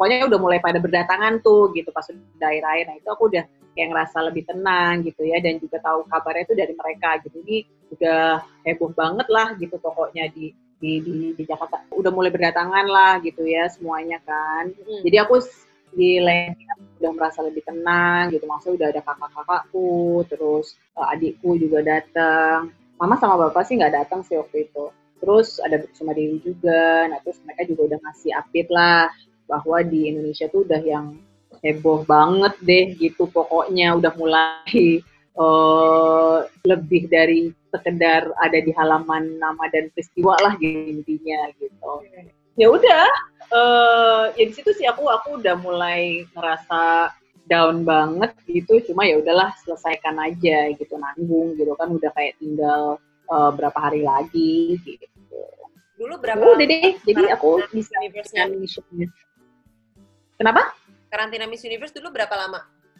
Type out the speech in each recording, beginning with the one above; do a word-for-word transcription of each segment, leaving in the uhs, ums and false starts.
pokoknya udah mulai pada berdatangan tuh gitu pas udah akhir-akhir. Nah itu aku udah kayak ngerasa lebih tenang gitu ya, dan juga tahu kabarnya itu dari mereka gitu. Ini udah heboh banget lah gitu pokoknya di di di, di Jakarta. Udah mulai berdatangan lah gitu ya semuanya kan. Hmm. Jadi aku di lainnya udah merasa lebih tenang gitu, maksudnya udah ada kakak-kakakku, terus uh, adikku juga datang. Mama sama bapak sih nggak datang sih waktu itu. Terus ada Suma Dewi juga, nah terus mereka juga udah ngasih update lah bahwa di Indonesia tuh udah yang heboh banget deh gitu, pokoknya udah mulai uh, lebih dari sekedar ada di halaman nama dan peristiwa lah gitu intinya gitu. Ya udah, uh, ya di situ sih aku aku udah mulai ngerasa down banget gitu, cuma ya udahlah selesaikan aja gitu, nanggung gitu kan, udah kayak tinggal uh, berapa hari lagi gitu. Dulu berapa? Udah deh, jadi aku bisa dengan missionnya. Kenapa? Karantina Miss Universe dulu berapa lama?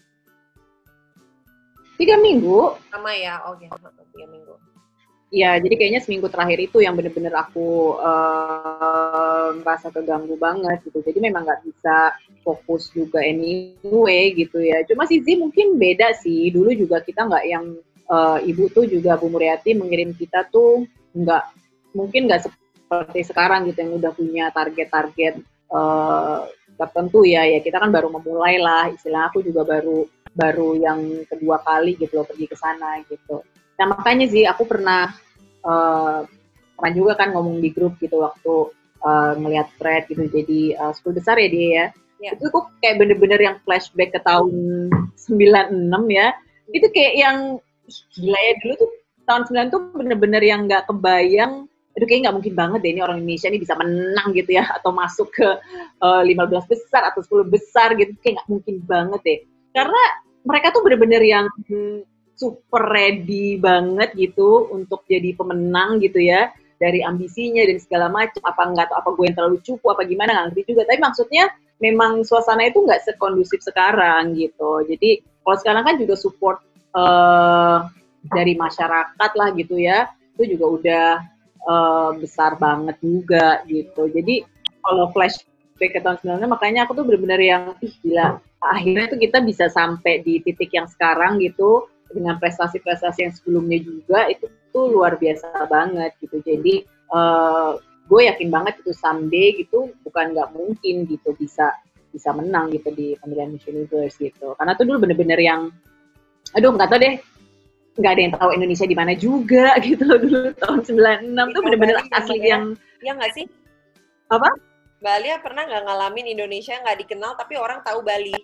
Tiga minggu. Lama ya, oke, okay. Tiga minggu. Iya, jadi kayaknya seminggu terakhir itu yang bener-bener aku uh, merasa keganggu banget gitu. Jadi memang nggak bisa fokus juga anyway gitu ya. Cuma sih Zi mungkin beda sih. Dulu juga kita nggak yang uh, ibu tuh juga Bu Muriati mengirim kita tuh nggak, mungkin nggak seperti sekarang gitu yang udah punya target-target uh, tertentu ya. Ya kita kan baru memulai lah. Istilah aku juga baru baru yang kedua kali gitu loh pergi ke sana gitu. Nah makanya sih aku pernah uh, pernah juga kan ngomong di grup gitu waktu uh, ngelihat thread gitu, jadi uh, sepuluh besar ya dia ya. Yeah. Itu kok kayak bener-bener yang flashback ke tahun sembilan puluh enam ya. Itu kayak yang gila ya, dulu tuh tahun sembilan tuh bener-bener yang nggak kebayang. Aduh kayaknya nggak mungkin banget deh ini orang Indonesia ini bisa menang gitu ya, atau masuk ke uh, lima belas besar atau sepuluh besar gitu, kayak nggak mungkin banget deh. Karena mereka tuh bener-bener yang super ready banget gitu untuk jadi pemenang gitu ya, dari ambisinya dan segala macam. Apa nggak tahu apa gue yang terlalu cupu apa gimana, nggak ngerti juga, tapi maksudnya memang suasana itu nggak sekondusif sekarang gitu. Jadi kalau sekarang kan juga support uh, dari masyarakat lah gitu ya, itu juga udah uh, besar banget juga gitu. Jadi kalau flashback ke tahun sembilan puluh enam, makanya aku tuh benar-benar yang ih gila, akhirnya tuh kita bisa sampai di titik yang sekarang gitu, dengan prestasi-prestasi yang sebelumnya juga, itu tuh luar biasa banget gitu. Jadi uh, gue yakin banget itu someday gitu, bukan nggak mungkin gitu bisa bisa menang gitu di pemilihan Miss Universe gitu. Karena tuh dulu bener-bener yang, aduh nggak tahu deh, nggak ada yang tahu Indonesia di mana juga gitu loh dulu tahun sembilan puluh enam tuh bener-bener asli ya, yang, ya nggak sih? Apa? Mbak Alia pernah nggak ngalamin Indonesia nggak dikenal tapi orang tahu Bali?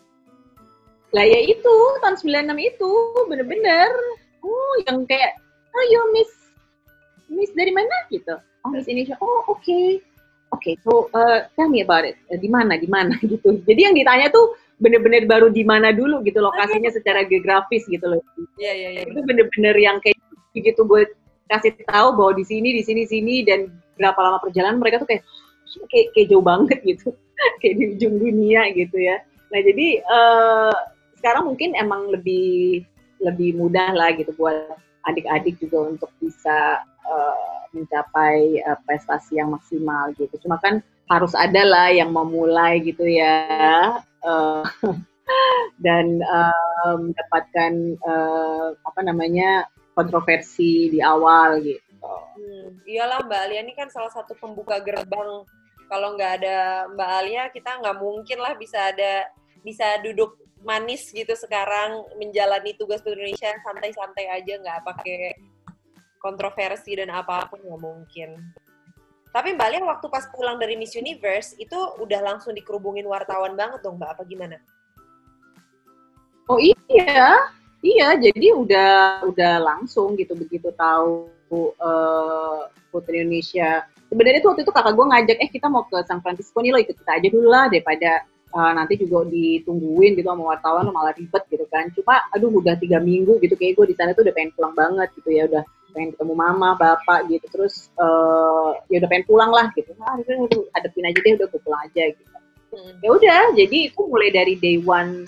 Lah ya itu, tahun sembilan puluh enam itu, bener-bener. Oh, yang kayak, oh you Miss, Miss dari mana gitu? Oh, Miss Indonesia, oh oke. Okay. Oke, okay, so uh, tell me about it. Uh, di mana, di mana gitu. Jadi yang ditanya tuh bener-bener baru di mana dulu gitu, lokasinya secara geografis gitu loh. Iya, iya, iya. Itu bener-bener yang kayak begitu gue kasih tahu bahwa di sini, di sini, sini, dan berapa lama perjalanan, mereka tuh kayak, kayak, kayak jauh banget gitu. Kayak di ujung dunia gitu ya. Nah jadi, uh, sekarang mungkin emang lebih lebih mudah lah gitu buat adik-adik juga untuk bisa uh, mencapai uh, prestasi yang maksimal gitu. Cuma kan harus ada lah yang memulai gitu ya, uh, dan uh, mendapatkan uh, apa namanya kontroversi di awal gitu. Hmm, iyalah Mbak Alia ini kan salah satu pembuka gerbang. Kalau nggak ada Mbak Alia kita nggak mungkin lah bisa ada bisa duduk manis gitu sekarang menjalani tugas Putri Indonesia santai-santai aja, nggak pakai kontroversi dan apapun, nggak mungkin. Tapi Mbak Alia waktu pas pulang dari Miss Universe itu udah langsung dikerubungin wartawan banget dong Mbak, apa gimana? Oh iya, iya jadi udah udah langsung gitu begitu tahu uh, Putri Indonesia. Sebenarnya tuh waktu itu kakak gue ngajak, eh kita mau ke San Francisco nih, lo ikut kita aja dulu lah daripada Uh, nanti juga ditungguin gitu sama wartawan, malah ribet gitu kan. Cuma aduh udah tiga minggu gitu kayak gue di sana tuh udah pengen pulang banget gitu ya, udah pengen ketemu mama, bapak gitu. Terus uh, ya udah pengen pulang lah gitu. Nah, akhirnya udah hadapin aja deh, udah gue pulang aja gitu. Hmm. Ya udah, jadi itu mulai dari day one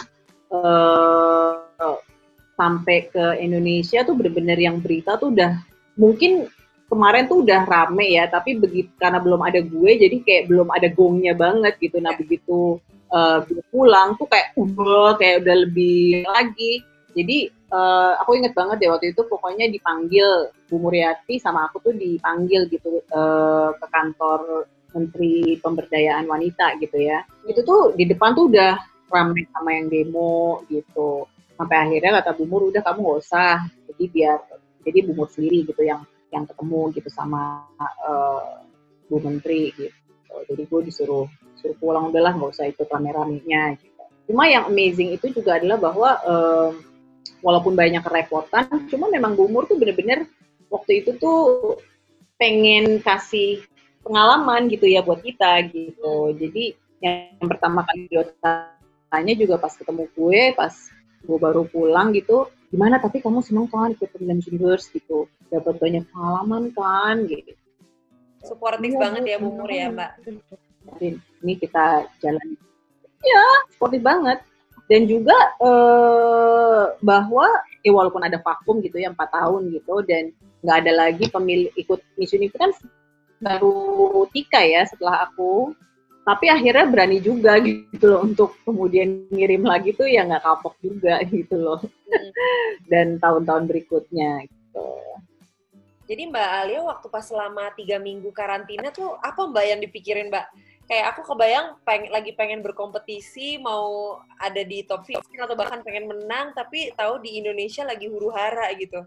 uh, sampai ke Indonesia tuh bener-bener yang berita tuh udah mungkin kemarin tuh udah rame ya, tapi begitu karena belum ada gue, jadi kayak belum ada gongnya banget gitu. Nah begitu uh, gue pulang tuh kayak udah kayak udah lebih lagi. Jadi uh, aku inget banget deh waktu itu pokoknya dipanggil Bu Muriati sama aku tuh dipanggil gitu uh, ke kantor Menteri Pemberdayaan Wanita gitu ya. Itu tuh di depan tuh udah rame sama yang demo gitu. Sampai akhirnya kata Bu Mur, udah kamu gak usah. Jadi biar jadi Bu Mur sendiri gitu yang yang ketemu gitu sama uh, Bu Menteri gitu. Jadi gue disuruh suruh pulang, udahlah nggak usah ikut rame-ramenya gitu. Cuma yang amazing itu juga adalah bahwa um, walaupun banyak kerepotan, cuma memang Bu Mur tuh bener-bener waktu itu tuh pengen kasih pengalaman gitu ya buat kita gitu. Jadi yang pertama kali dia tanya juga pas ketemu gue, pas gue baru pulang gitu, gimana tapi kamu seneng kan ikut pemilihan Universe gitu, dapat banyak pengalaman kan gitu. Suportif ya, banget ya Bu Mur ya Mbak. Ini kita jalan, ya suportif banget. Dan juga eh, bahwa ya walaupun ada vakum gitu ya empat tahun gitu dan nggak ada lagi pemilih ikut Miss Universe kan baru Tika ya setelah aku, tapi akhirnya berani juga gitu loh untuk kemudian ngirim lagi tuh ya nggak kapok juga gitu loh. Hmm. Dan tahun-tahun berikutnya gitu. Jadi Mbak Alia waktu pas selama tiga minggu karantina tuh apa Mbak yang dipikirin Mbak? Kayak aku kebayang peng, lagi pengen berkompetisi, mau ada di top fifteen atau bahkan pengen menang, tapi tahu di Indonesia lagi huru-hara gitu.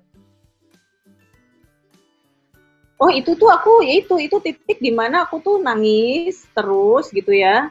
Oh itu tuh aku, ya itu, itu titik dimana aku tuh nangis terus gitu ya.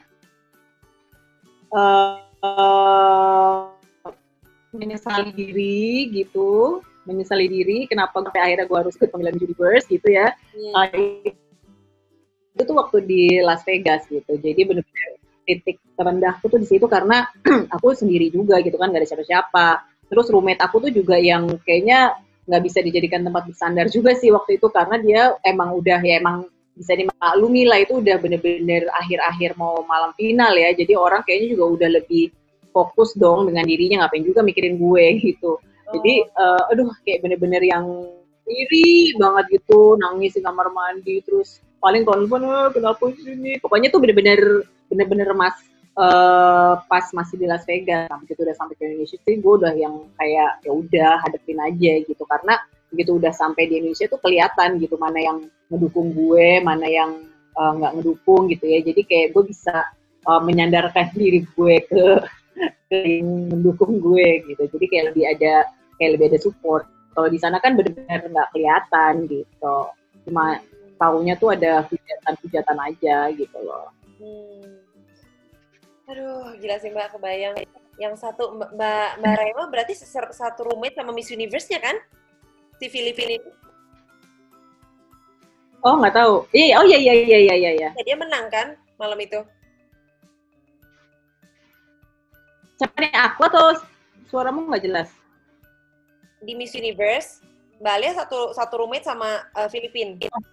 Uh, uh, menyesali diri gitu, menyesali diri kenapa sampai akhirnya gue harus ikut pemilihan Universe gitu ya. Hmm. Uh, itu tuh waktu di Las Vegas gitu, jadi benar-benar titik terendahku tuh di situ karena aku sendiri juga gitu kan, gak ada siapa-siapa. Terus roommate aku tuh juga yang kayaknya nggak bisa dijadikan tempat bersandar juga sih waktu itu karena dia emang udah ya emang bisa dimaklumi lah itu udah bener-bener akhir-akhir mau malam final ya, jadi orang kayaknya juga udah lebih fokus dong dengan dirinya, ngapain juga mikirin gue gitu. Oh. Jadi uh, aduh kayak bener-bener yang iri banget gitu, nangis di kamar mandi terus paling konfon oh, kenapa sini, pokoknya tuh bener-bener bener-bener mas Uh, pas masih di Las Vegas, begitu udah sampai ke Indonesia sih gue udah yang kayak ya udah hadapin aja gitu, karena begitu udah sampai di Indonesia tuh kelihatan gitu mana yang ngedukung gue, mana yang nggak uh, ngedukung gitu ya, jadi kayak gue bisa uh, menyandarkan diri gue ke, ke yang mendukung gue gitu, jadi kayak lebih ada kayak lebih ada support. Kalau di sana kan benar-benar nggak kelihatan gitu, cuma taunya tuh ada hujatan-hujatan aja gitu loh. Hmm. Aduh, gila sih Mbak, kebayang. Yang satu, Mbak, Mbak Rema berarti satu roommate sama Miss Universe-nya kan? Si Filipina itu. Oh, nggak tahu. Iya, oh iya, iya, iya, iya, iya. Ya, dia menang kan malam itu? Siapa nih, aku atau suaramu nggak jelas? Di Miss Universe, Mbak Alia satu, satu roommate sama uh, Filipina.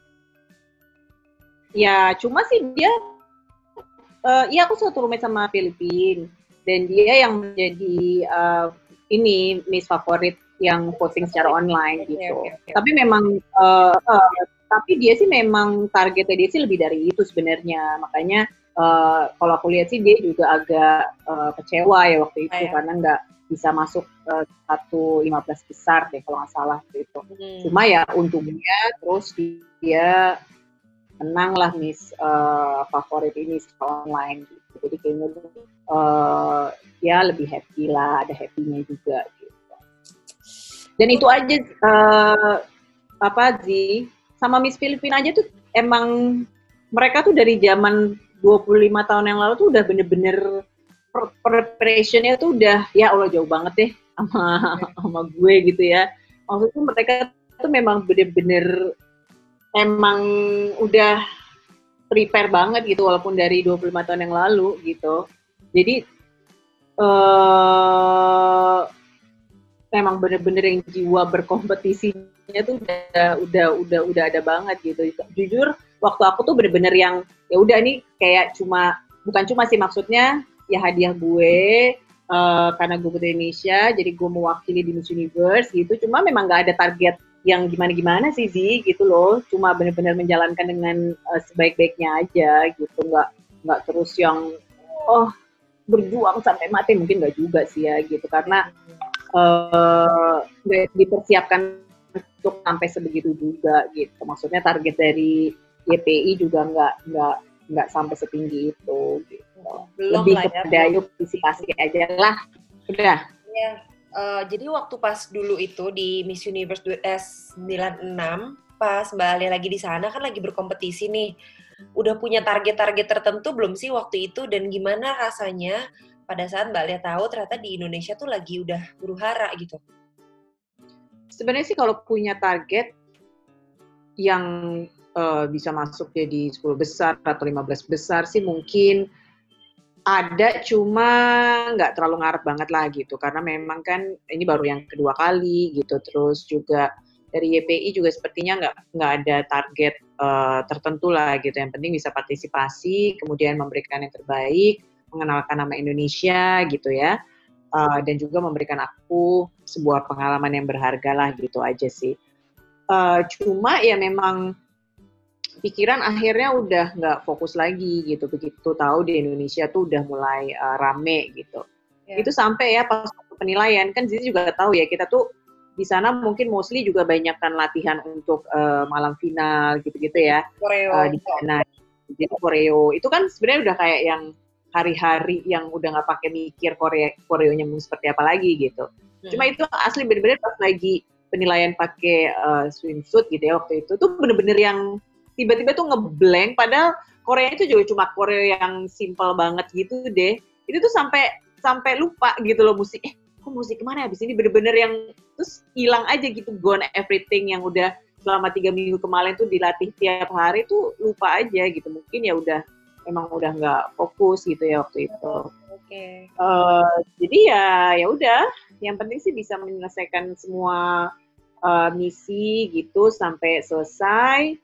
Ya, cuma sih dia Uh, iya aku satu roommate sama Filipina dan dia yang menjadi uh, ini Miss favorit yang voting secara online gitu. Okay, okay, okay. Tapi memang uh, uh, tapi dia sih memang targetnya dia sih lebih dari itu sebenarnya. Makanya uh, kalau aku lihat sih dia juga agak uh, kecewa ya waktu itu. Ayah. Karena nggak bisa masuk uh, satu lima belas besar deh kalau nggak salah gitu. Hmm. Cuma ya untungnya terus dia menang lah Miss uh, favorit ini online gitu. Jadi kayaknya uh, ya lebih happy lah, ada happy-nya juga gitu. Dan itu aja uh, apa sih sama Miss Filipina aja tuh emang mereka tuh dari zaman dua puluh lima tahun yang lalu tuh udah bener-bener preparation-nya tuh udah ya Allah jauh banget deh sama sama gue gitu ya. Maksudnya mereka tuh memang bener-bener emang udah prepare banget gitu walaupun dari dua puluh lima tahun yang lalu gitu. Jadi uh, memang bener-bener yang jiwa berkompetisinya tuh udah udah udah udah ada banget gitu. Jujur waktu aku tuh bener-bener yang ya udah nih kayak cuma bukan cuma sih maksudnya ya hadiah gue uh, karena gue putri Indonesia jadi gue mewakili di Miss Universe gitu. Cuma memang nggak ada target yang gimana-gimana sih Zi gitu loh, cuma benar-benar menjalankan dengan uh, sebaik-baiknya aja gitu, nggak nggak terus yang oh berjuang sampai mati, mungkin nggak juga sih ya gitu, karena uh, dipersiapkan untuk sampai sebegitu juga gitu, maksudnya target dari Y P I juga nggak nggak nggak sampai setinggi itu gitu. Belum lebih kepada ya, yuk partisipasi aja lah udah ya. Uh, jadi waktu pas dulu itu di Miss Universe sembilan enam, pas Mbak Alia lagi di sana kan lagi berkompetisi nih. Udah punya target-target tertentu belum sih waktu itu, dan gimana rasanya pada saat Mbak Alia tahu ternyata di Indonesia tuh lagi udah huru-hara gitu? Sebenarnya sih kalau punya target yang uh, bisa masuk jadi sepuluh besar atau lima belas besar sih mungkin ada, cuma nggak terlalu ngarep banget lah gitu, karena memang kan ini baru yang kedua kali gitu, terus juga dari Y P I juga sepertinya nggak nggak ada target uh, tertentu lah gitu, yang penting bisa partisipasi, kemudian memberikan yang terbaik, mengenalkan nama Indonesia gitu ya, uh, dan juga memberikan aku sebuah pengalaman yang berharga lah gitu aja sih. Uh, cuma ya memang pikiran akhirnya udah nggak fokus lagi gitu, begitu tahu di Indonesia tuh udah mulai uh, rame gitu. Yeah. Itu sampai ya pas penilaian, kan Zizi juga tahu ya, kita tuh di sana mungkin mostly juga banyakkan latihan untuk uh, malam final gitu-gitu ya. Koreo. Uh, di sana. Jadi koreo itu kan sebenarnya udah kayak yang hari-hari yang udah nggak pakai mikir koreo koreonya mau seperti apa lagi gitu. Hmm. Cuma itu asli bener-bener pas lagi penilaian pakai uh, swimsuit gitu ya waktu itu tuh bener-bener yang tiba-tiba tuh ngeblank, padahal Korea itu juga cuma Korea yang simple banget gitu deh. Itu tuh sampai sampai lupa gitu loh musik. Eh, kok musik kemana habis ini, bener-bener yang terus hilang aja gitu, gone everything yang udah selama tiga minggu kemarin tuh dilatih tiap hari tuh lupa aja gitu. Mungkin ya udah emang udah nggak fokus gitu ya waktu itu. Oke. Okay. Uh, jadi ya ya udah, yang penting sih bisa menyelesaikan semua uh, misi gitu sampai selesai.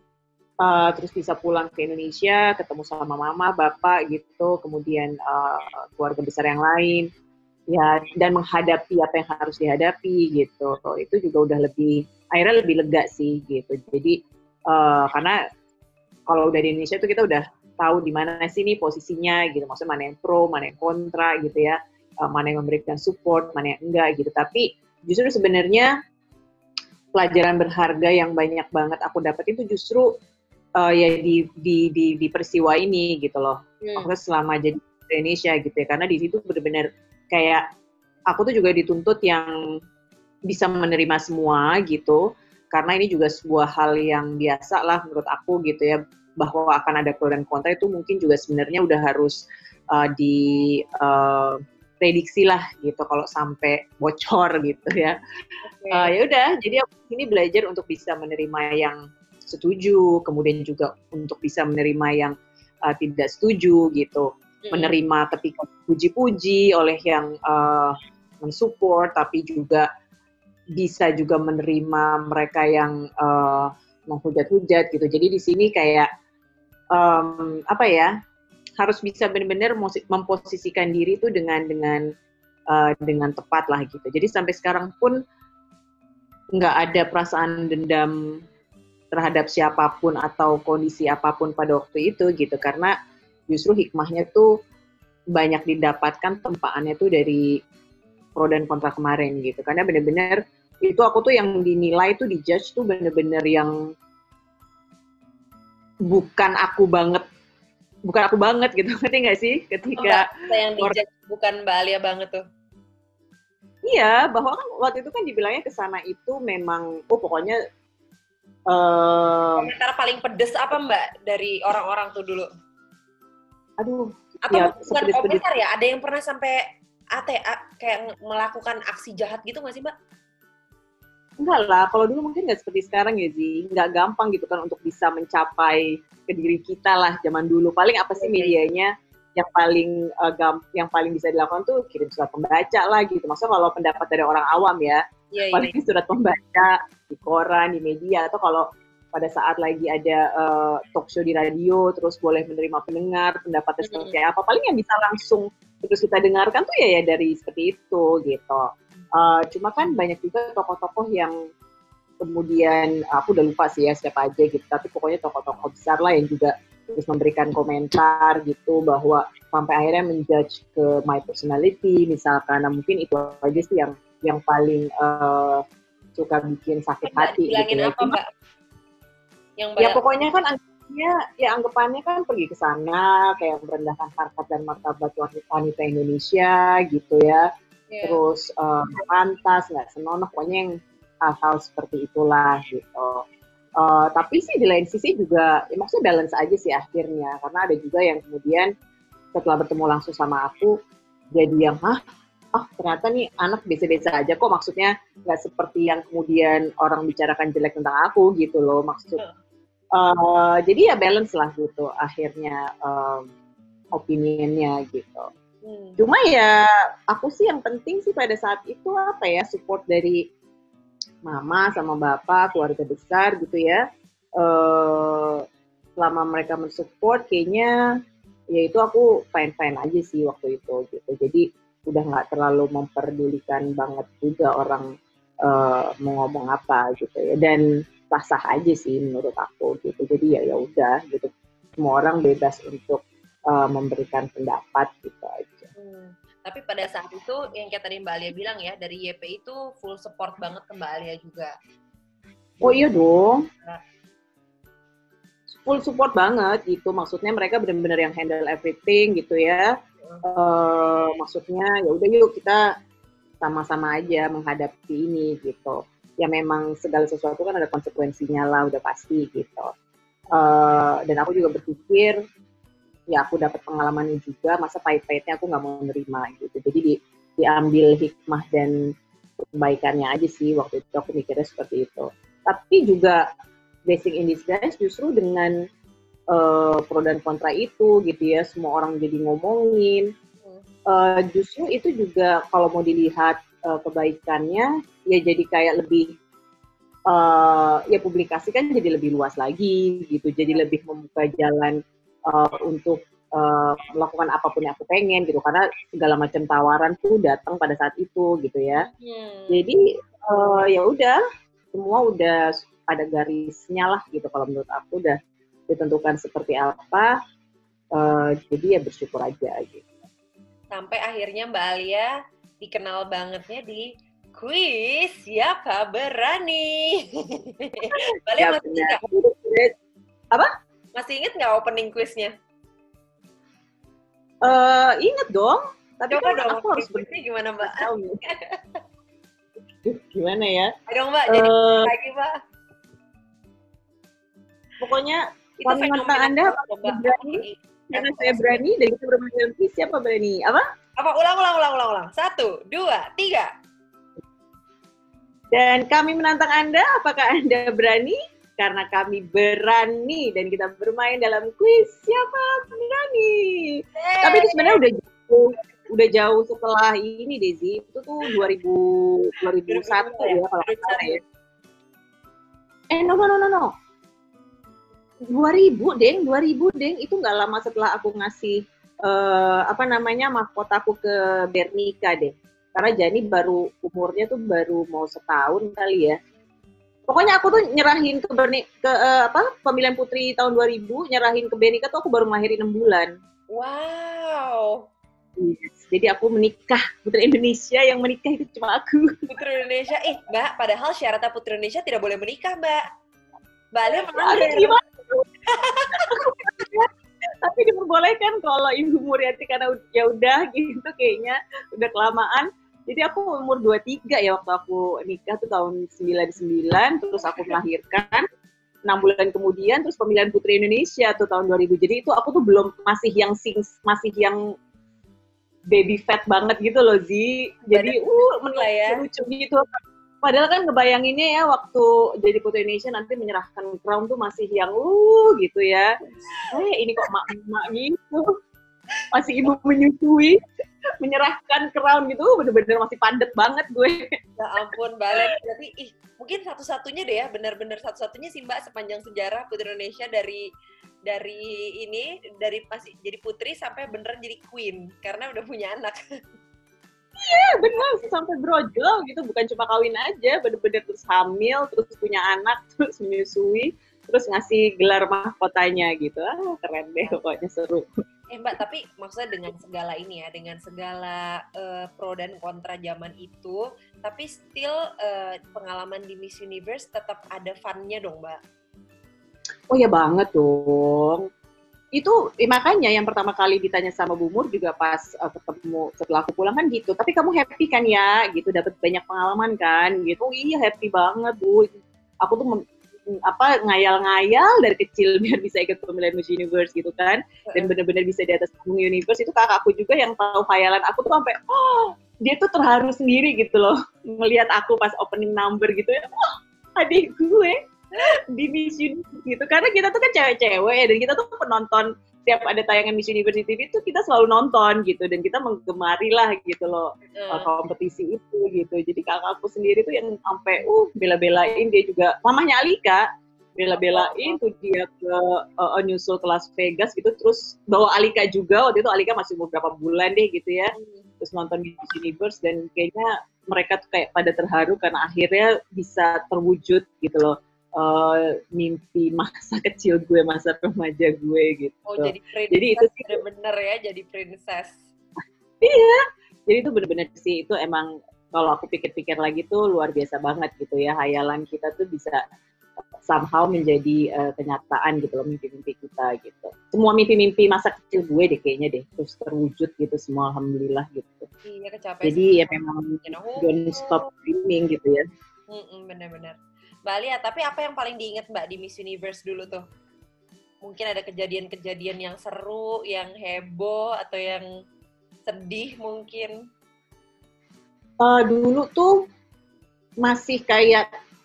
Uh, terus bisa pulang ke Indonesia, ketemu sama mama, bapak gitu, kemudian uh, keluarga besar yang lain, ya, dan menghadapi apa yang harus dihadapi gitu. Itu juga udah lebih, akhirnya lebih lega sih gitu. Jadi uh, karena kalau udah di Indonesia tuh kita udah tahu di mana sih nih posisinya gitu, maksudnya mana yang pro, mana yang kontra gitu ya, uh, mana yang memberikan support, mana yang enggak gitu. Tapi justru sebenarnya pelajaran berharga yang banyak banget aku dapat itu justru Uh, ya di, di di di peristiwa ini gitu loh, hmm. aku selama jadi Indonesia gitu ya, karena di situ benar-benar kayak aku tuh juga dituntut yang bisa menerima semua gitu, karena ini juga sebuah hal yang biasa lah menurut aku gitu ya, bahwa akan ada pro dan kontra itu mungkin juga sebenarnya udah harus uh, di uh, prediksi lah gitu kalau sampai bocor gitu ya. Okay. Uh, ya udah, jadi aku ini belajar untuk bisa menerima yang setuju, kemudian juga untuk bisa menerima yang uh, tidak setuju gitu, mm-hmm. menerima ketika puji-puji oleh yang uh, mensupport, tapi juga bisa juga menerima mereka yang uh, menghujat-hujat gitu. Jadi di sini kayak um, apa ya, harus bisa benar-benar memposisikan diri itu dengan dengan uh, dengan tepat lah gitu. Jadi sampai sekarang pun nggak ada perasaan dendam terhadap siapapun atau kondisi apapun pada waktu itu gitu, karena justru hikmahnya tuh banyak didapatkan tempaannya tuh dari pro dan kontra kemarin gitu, karena benar-benar itu aku tuh yang dinilai tuh, dijudge tuh benar-benar yang bukan aku banget bukan aku banget gitu, ngerti nggak sih ketika oh, yang dijudge bukan Mbak Alia banget tuh. Iya, bahwa kan waktu itu kan dibilangnya kesana itu memang oh pokoknya Uh, komentar paling pedes apa Mbak dari orang-orang tuh dulu? Aduh, atau ya, bukan komentar ya? Ada yang pernah sampai A T A kayak melakukan aksi jahat gitu nggak sih Mbak? Enggak lah, kalau dulu mungkin nggak seperti sekarang ya Zi, nggak gampang gitu kan untuk bisa mencapai ke diri kita lah zaman dulu. Paling apa sih medianya yang paling uh, gamp, yang paling bisa dilakukan tuh kirim surat pembaca lah gitu. Maksudnya kalau pendapat dari orang awam ya, ya paling ya. Surat pembaca di koran, di media, atau kalau pada saat lagi ada uh, talk show di radio, terus boleh menerima pendengar, pendapatnya mm-hmm. seperti apa, paling yang bisa langsung terus kita dengarkan tuh ya, ya dari seperti itu gitu. Uh, cuma kan banyak juga tokoh-tokoh yang kemudian aku udah lupa sih ya siapa aja gitu, tapi pokoknya tokoh-tokoh besar lah yang juga terus memberikan komentar gitu bahwa sampai akhirnya menjudge ke my personality misalkan. Nah mungkin itu aja sih yang yang paling uh, suka bikin sakit Mbak hati gitu dibilangin ya. apa Mbak? Yang Ya pada pokoknya kan anggapannya, ya anggapannya kan pergi ke sana kayak merendahkan harkat dan martabat wanita Indonesia gitu ya. yeah. Terus uh, pantas, nggak senonoh, pokoknya yang hal-hal seperti itulah gitu. Uh, tapi sih di lain sisi juga, ya maksudnya balance aja sih akhirnya. Karena ada juga yang kemudian setelah bertemu langsung sama aku, jadi yang, hah? Oh ternyata nih anak biasa-biasa aja kok, maksudnya nggak seperti yang kemudian orang bicarakan jelek tentang aku gitu loh. Maksud, uh, jadi ya balance lah gitu akhirnya um, opinion-nya gitu. Hmm. Cuma ya aku sih yang penting sih pada saat itu apa ya, support dari mama sama bapak, keluarga besar gitu ya. Uh, selama mereka mensupport kayaknya ya itu aku fine-fine aja sih waktu itu gitu. Jadi udah nggak terlalu memperdulikan banget juga orang uh, mau ngomong apa gitu ya. Dan sah-sah aja sih menurut aku gitu. Jadi ya ya udah gitu. Semua orang bebas untuk uh, memberikan pendapat gitu aja. Hmm. Tapi pada saat itu yang kayak tadi Mbak Alia bilang ya, dari Y P itu full support banget ke Mbak Alia juga. Oh iya dong. Full support banget gitu. Maksudnya mereka benar-benar yang handle everything gitu ya. Uh, maksudnya ya udah yuk kita sama-sama aja menghadapi ini gitu. Ya memang segala sesuatu kan ada konsekuensinya lah, udah pasti gitu. Uh, dan aku juga berpikir ya aku dapat pengalamannya juga, masa pahit-pahitnya aku nggak mau menerima gitu. Jadi di, diambil hikmah dan kebaikannya aja sih, waktu itu aku mikirnya seperti itu. Tapi juga blessing in disguise justru dengan uh, pro dan kontra itu gitu ya, semua orang jadi ngomongin. Uh, justru itu juga kalau mau dilihat uh, kebaikannya, ya jadi kayak lebih, uh, ya publikasi kan jadi lebih luas lagi gitu, jadi lebih membuka jalan Uh, untuk uh, melakukan apapun yang aku pengen gitu, karena segala macam tawaran tuh datang pada saat itu gitu ya. Hmm. Jadi uh, ya udah semua udah ada garisnya lah gitu, kalau menurut aku udah ditentukan seperti apa. Uh, jadi ya bersyukur aja gitu. Sampai akhirnya Mbak Alia dikenal bangetnya di kuis Siapa Berani. Mbak Alia ya, masih ingat nggak? Apa? Masih inget nggak opening quiznya? Uh, inget dong. Tapi coba kan dong, aku harus quiznya gimana Mbak? Gimana ya? Ayo dong Mbak, jadi uh, lagi Mbak. Pokoknya kami minta Anda berani, karena saya berani dan kita bermain dalam quiz Siapa Berani. Apa? Apa? Ulang, ulang, ulang, ulang, ulang. Satu, dua, tiga. Dan kami menantang Anda, apakah Anda berani? Karena kami berani dan kita bermain dalam kuis Siapa Berani. Hey. Tapi itu sebenarnya udah jauh, udah jauh setelah ini Desi. Itu tuh dua ribu, dua ribu satu ya kalau nggak salah ya. Eh no no no no. dua ribu deng, dua ribu deng. Itu nggak lama setelah aku ngasih uh, apa namanya mahkotaku ke Bernika deh. Karena Jani baru umurnya tuh baru mau setahun kali ya. Pokoknya aku tuh nyerahin ke Berni, ke uh, apa pemilihan putri tahun dua ribu, nyerahin ke Bernika tuh aku baru ngelahirin enam bulan. Wow. Yes. Jadi aku menikah, putri Indonesia yang menikah itu cuma aku. Putri Indonesia, eh Mbak, padahal syaratnya putri Indonesia tidak boleh menikah Mbak. Mbak Alia melanggar. Tapi diperbolehkan kalau Ibu Muriati karena ya udah gitu kayaknya udah kelamaan. Jadi aku umur dua puluh tiga ya waktu aku nikah tuh tahun sembilan puluh sembilan, terus aku melahirkan enam bulan kemudian, terus pemilihan Putri Indonesia tuh tahun dua ribu. Jadi itu aku tuh belum masih yang sing, masih yang baby fat banget gitu loh Zi. Jadi uh menurut ya. Lucu gitu. Padahal kan ngebayanginnya ya waktu jadi Putri Indonesia nanti menyerahkan crown tuh masih yang uh gitu ya. Eh ini kok mak-mak gitu. Masih ibu menyusui. Menyerahkan crown gitu, bener-bener masih padet banget gue. Ya ampun, balik. Berarti, ih, mungkin satu-satunya deh ya, bener-bener satu-satunya sih Mbak sepanjang sejarah Putri Indonesia dari dari ini, dari masih jadi putri sampai beneran jadi queen, karena udah punya anak. benar sampai brojol gitu, bukan cuma kawin aja, bener-bener terus hamil, terus punya anak, terus menyusui, terus ngasih gelar mahkotanya gitu. Ah, keren deh, pokoknya seru. Eh Mbak, tapi maksudnya dengan segala ini ya, dengan segala uh, pro dan kontra zaman itu, tapi still uh, pengalaman di Miss Universe tetap ada fun-nya dong Mbak? Oh ya banget dong. Itu eh, makanya yang pertama kali ditanya sama Bu Mur juga pas uh, ketemu setelah aku pulang kan gitu, tapi kamu happy kan ya gitu, dapat banyak pengalaman kan gitu. Oh iya happy banget Bu, aku tuh mem- apa ngayal-ngayal dari kecil biar bisa ikut pemilihan Miss Universe gitu kan, dan benar-benar bisa di atas panggung Universe. Itu kakakku juga yang tahu khayalan aku tuh sampai oh dia tuh terharu sendiri gitu loh melihat aku pas opening number gitu ya, oh adik gue di Miss Universe gitu, karena kita tuh kan cewek-cewek ya, dan kita tuh penonton tiap ada tayangan Miss Universe T V itu kita selalu nonton gitu, dan kita menggemari lah gitu loh uh, kompetisi itu gitu. Jadi kakakku sendiri tuh yang sampai uh bela-belain, dia juga mamahnya Alika bela-belain tuh dia ke uh, nyusul ke Las Vegas gitu, terus bawa Alika juga, waktu itu Alika masih beberapa bulan deh gitu ya, terus nonton Miss Universe, dan kayaknya mereka tuh kayak pada terharu karena akhirnya bisa terwujud gitu loh. Uh, mimpi masa kecil gue, masa remaja gue gitu. Oh jadi princess, jadi itu sih bener-bener ya jadi princess. Iya, jadi itu bener-bener sih, itu emang kalau aku pikir-pikir lagi tuh luar biasa banget gitu ya, hayalan kita tuh bisa somehow menjadi uh, kenyataan gitu loh, mimpi-mimpi kita gitu. Semua mimpi-mimpi masa kecil gue deh kayaknya deh terus terwujud gitu semua, alhamdulillah gitu. Iya, kecapai. Jadi ya memang don't stop dreaming gitu ya. Mm-mm, bener-bener. Mbak Alia, tapi apa yang paling diingat Mbak di Miss Universe dulu tuh? Mungkin ada kejadian-kejadian yang seru, yang heboh, atau yang sedih mungkin? Uh, dulu tuh masih kayak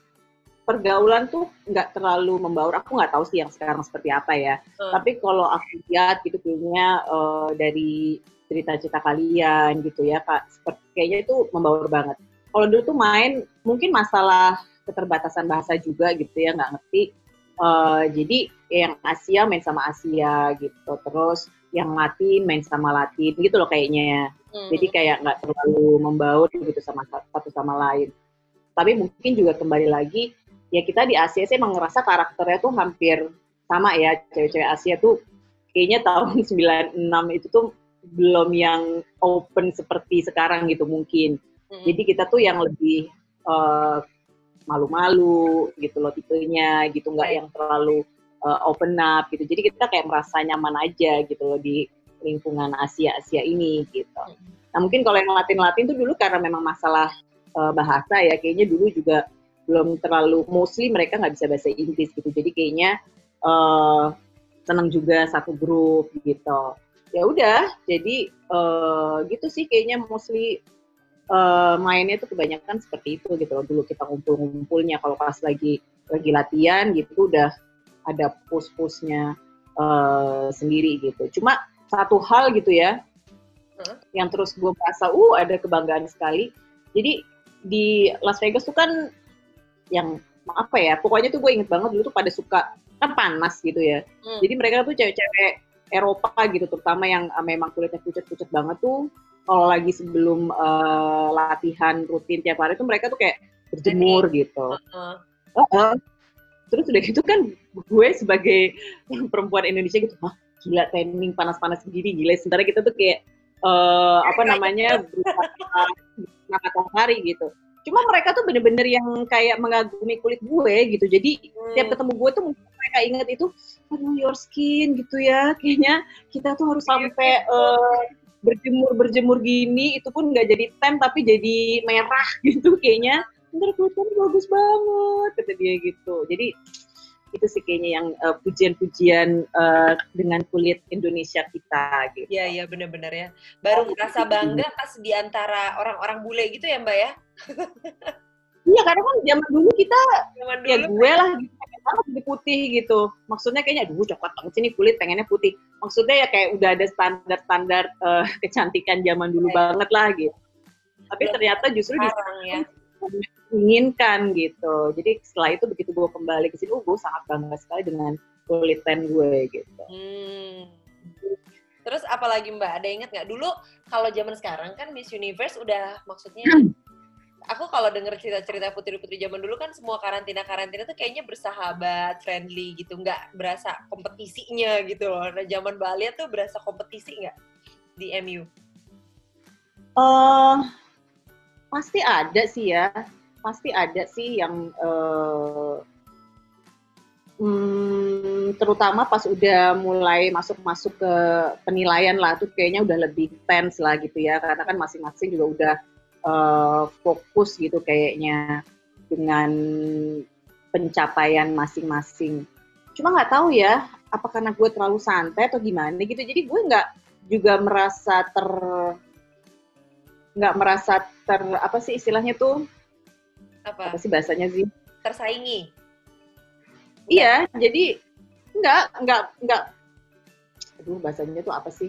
pergaulan tuh nggak terlalu membaur. Aku nggak tahu sih yang sekarang seperti apa ya. Hmm. Tapi kalau aku lihat gitu kayaknya uh, dari cerita-cerita kalian gitu ya, Kak, seperti kayaknya itu membaur banget. Kalau dulu tuh main, mungkin masalah keterbatasan bahasa juga gitu ya, nggak ngerti. Uh, jadi yang Asia main sama Asia gitu, terus yang Latin main sama Latin gitu loh kayaknya. Hmm. Jadi kayak nggak terlalu membaur gitu sama satu sama lain. Tapi mungkin juga kembali lagi, ya kita di Asia sih emang ngerasa karakternya tuh hampir sama ya, cewek-cewek Asia tuh kayaknya tahun sembilan puluh enam itu tuh belum yang open seperti sekarang gitu mungkin. Hmm. Jadi kita tuh yang lebih uh, malu-malu gitu loh tipenya gitu, nggak yang terlalu uh, open up gitu. Jadi kita kayak merasa nyaman aja gitu loh di lingkungan Asia-Asia ini gitu. Nah mungkin kalau yang Latin-Latin tuh dulu karena memang masalah uh, bahasa ya, kayaknya dulu juga belum terlalu, mostly mereka nggak bisa bahasa Inggris gitu. Jadi kayaknya uh, senang juga satu grup gitu. Ya udah, jadi uh, gitu sih kayaknya mostly Uh, mainnya tuh kebanyakan seperti itu gitu loh. Dulu kita ngumpul-ngumpulnya kalau pas lagi lagi latihan gitu udah ada push-pushnya uh, sendiri gitu. Cuma satu hal gitu ya, huh? yang terus gue merasa uh ada kebanggaan sekali. Jadi di Las Vegas tuh kan yang apa ya, pokoknya tuh gue inget banget dulu tuh pada suka, kan panas gitu ya. Hmm. Jadi mereka tuh cewek-cewek Eropa gitu, terutama yang uh, memang kulitnya pucat-pucat banget tuh, kalau lagi sebelum uh, latihan rutin tiap hari tuh mereka tuh kayak berjemur gitu. Uh-uh. Uh-uh. Terus udah gitu kan gue sebagai perempuan Indonesia gitu, wah gila training panas-panas begini, gila. Sementara kita tuh kayak uh, apa namanya berusaha matahari gitu. Cuma mereka tuh bener-bener yang kayak mengagumi kulit gue gitu. Jadi hmm. tiap ketemu gue tuh mereka inget itu, aduh your skin gitu ya. Kayaknya kita tuh harus sampai uh, berjemur-berjemur gini, itu pun nggak jadi tan tapi jadi merah gitu kayaknya. Ntar kulitnya bagus banget, kata dia gitu. Jadi itu sih kayaknya yang uh, pujian-pujian uh, dengan kulit Indonesia kita gitu. Iya, iya benar-benar ya. Baru merasa bangga pas di antara orang-orang bule gitu ya Mbak ya? Iya, karena kan zaman dulu kita, zaman dulu ya gue lah gitu, banget di putih gitu. Maksudnya kayaknya, aduh coklat banget sih nih kulit, pengennya putih. Maksudnya ya kayak udah ada standar-standar uh, kecantikan zaman dulu ya, banget lah gitu. Tapi ya, ternyata justru sekarang, ya. menginginkan gitu. Jadi setelah itu begitu gue kembali ke sini, oh gue sangat bangga sekali dengan kulit tan gue gitu. Hmm. Terus apalagi Mbak, ada ingat nggak? Dulu kalau zaman sekarang kan Miss Universe udah maksudnya, aku kalau denger cerita-cerita putri-putri zaman dulu kan semua karantina-karantina tuh kayaknya bersahabat, friendly gitu, nggak berasa kompetisinya gitu loh. Nah zaman Mbak Alia tuh berasa kompetisi nggak di M U? Uh, pasti ada sih ya, pasti ada sih yang uh, Hmm, terutama pas udah mulai masuk-masuk ke penilaian lah, tuh kayaknya udah lebih tense lah gitu ya, karena kan masing-masing juga udah uh, fokus gitu kayaknya dengan pencapaian masing-masing. Cuma nggak tahu ya, apa karena gue terlalu santai atau gimana gitu, jadi gue nggak juga merasa ter nggak merasa ter apa sih istilahnya tuh Apa? apa sih bahasanya sih? Tersaingi? Iya, jadi enggak, enggak, enggak. Aduh, bahasanya tuh apa sih?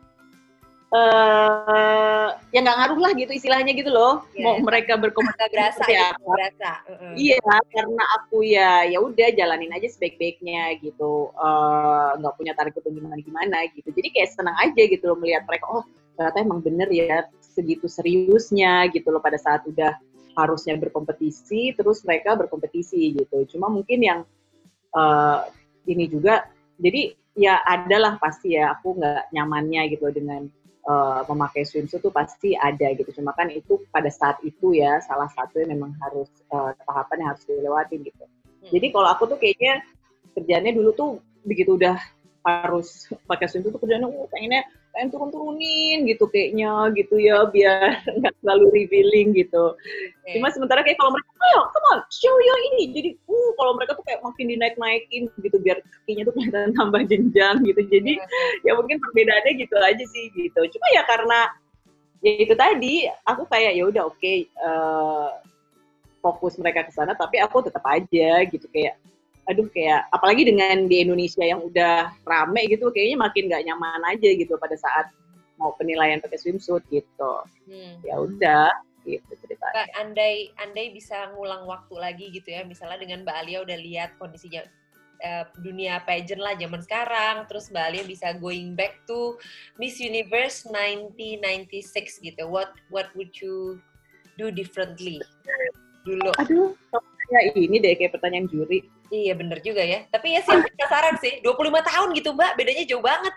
Uh, ya nggak ngaruh lah gitu istilahnya gitu loh. Yeah. Mau mereka berkomunikasi berasa seperti gitu, apa. berasa. Uh-uh. Iya, karena aku ya ya udah jalanin aja sebaik-baiknya gitu. Uh, nggak punya target untuk gimana-gimana gitu. Jadi kayak senang aja gitu loh melihat mereka, oh ternyata emang bener ya segitu seriusnya gitu loh pada saat udah harusnya berkompetisi, terus mereka berkompetisi gitu. Cuma mungkin yang Uh, ini juga, jadi ya adalah pasti ya aku nggak nyamannya gitu dengan uh, memakai swimsuit tuh pasti ada gitu. Cuma kan itu pada saat itu ya salah satu yang memang harus uh, tahapan yang harus dilewatin gitu. Hmm. Jadi kalau aku tuh kayaknya kerjanya dulu tuh begitu udah harus pakai swimsuit tuh kerjanya uh, pengennya pengen turun-turunin gitu kayaknya gitu ya biar nggak terlalu revealing gitu. Okay. Cuma sementara kayak kalau mereka, ayo come on show your ini, jadi uh kalau mereka tuh kayak makin dinaik-naikin gitu biar kakinya tuh kelihatan tambah jenjang gitu. Jadi okay. ya mungkin perbedaannya gitu aja sih gitu. Cuma ya karena ya itu tadi aku kayak ya udah oke okay, uh, fokus mereka ke sana, tapi aku tetap aja gitu kayak aduh kayak apalagi dengan di Indonesia yang udah rame gitu kayaknya makin nggak nyaman aja gitu pada saat mau penilaian pakai swimsuit gitu. Hmm. Ya udah gitu ceritanya. Mbak, andai andai bisa ngulang waktu lagi gitu ya, misalnya dengan Mbak Alia udah lihat kondisinya uh, dunia pageant lah zaman sekarang, terus Mbak Alia bisa going back to Miss Universe nineteen ninety-six gitu. What what would you do differently dulu? Aduh, ya ini deh kayak pertanyaan juri. Iya bener juga ya. Tapi ya sih penasaran sih, dua puluh lima tahun gitu Mbak, bedanya jauh banget.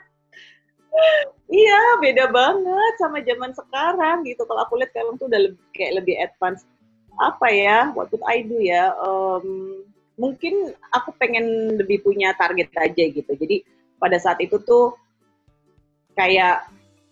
Iya, beda banget sama zaman sekarang gitu. Kalau aku lihat sekarang tuh udah lebih, kayak lebih advance. Apa ya, what would I do ya? Um, mungkin aku pengen lebih punya target aja gitu. Jadi pada saat itu tuh kayak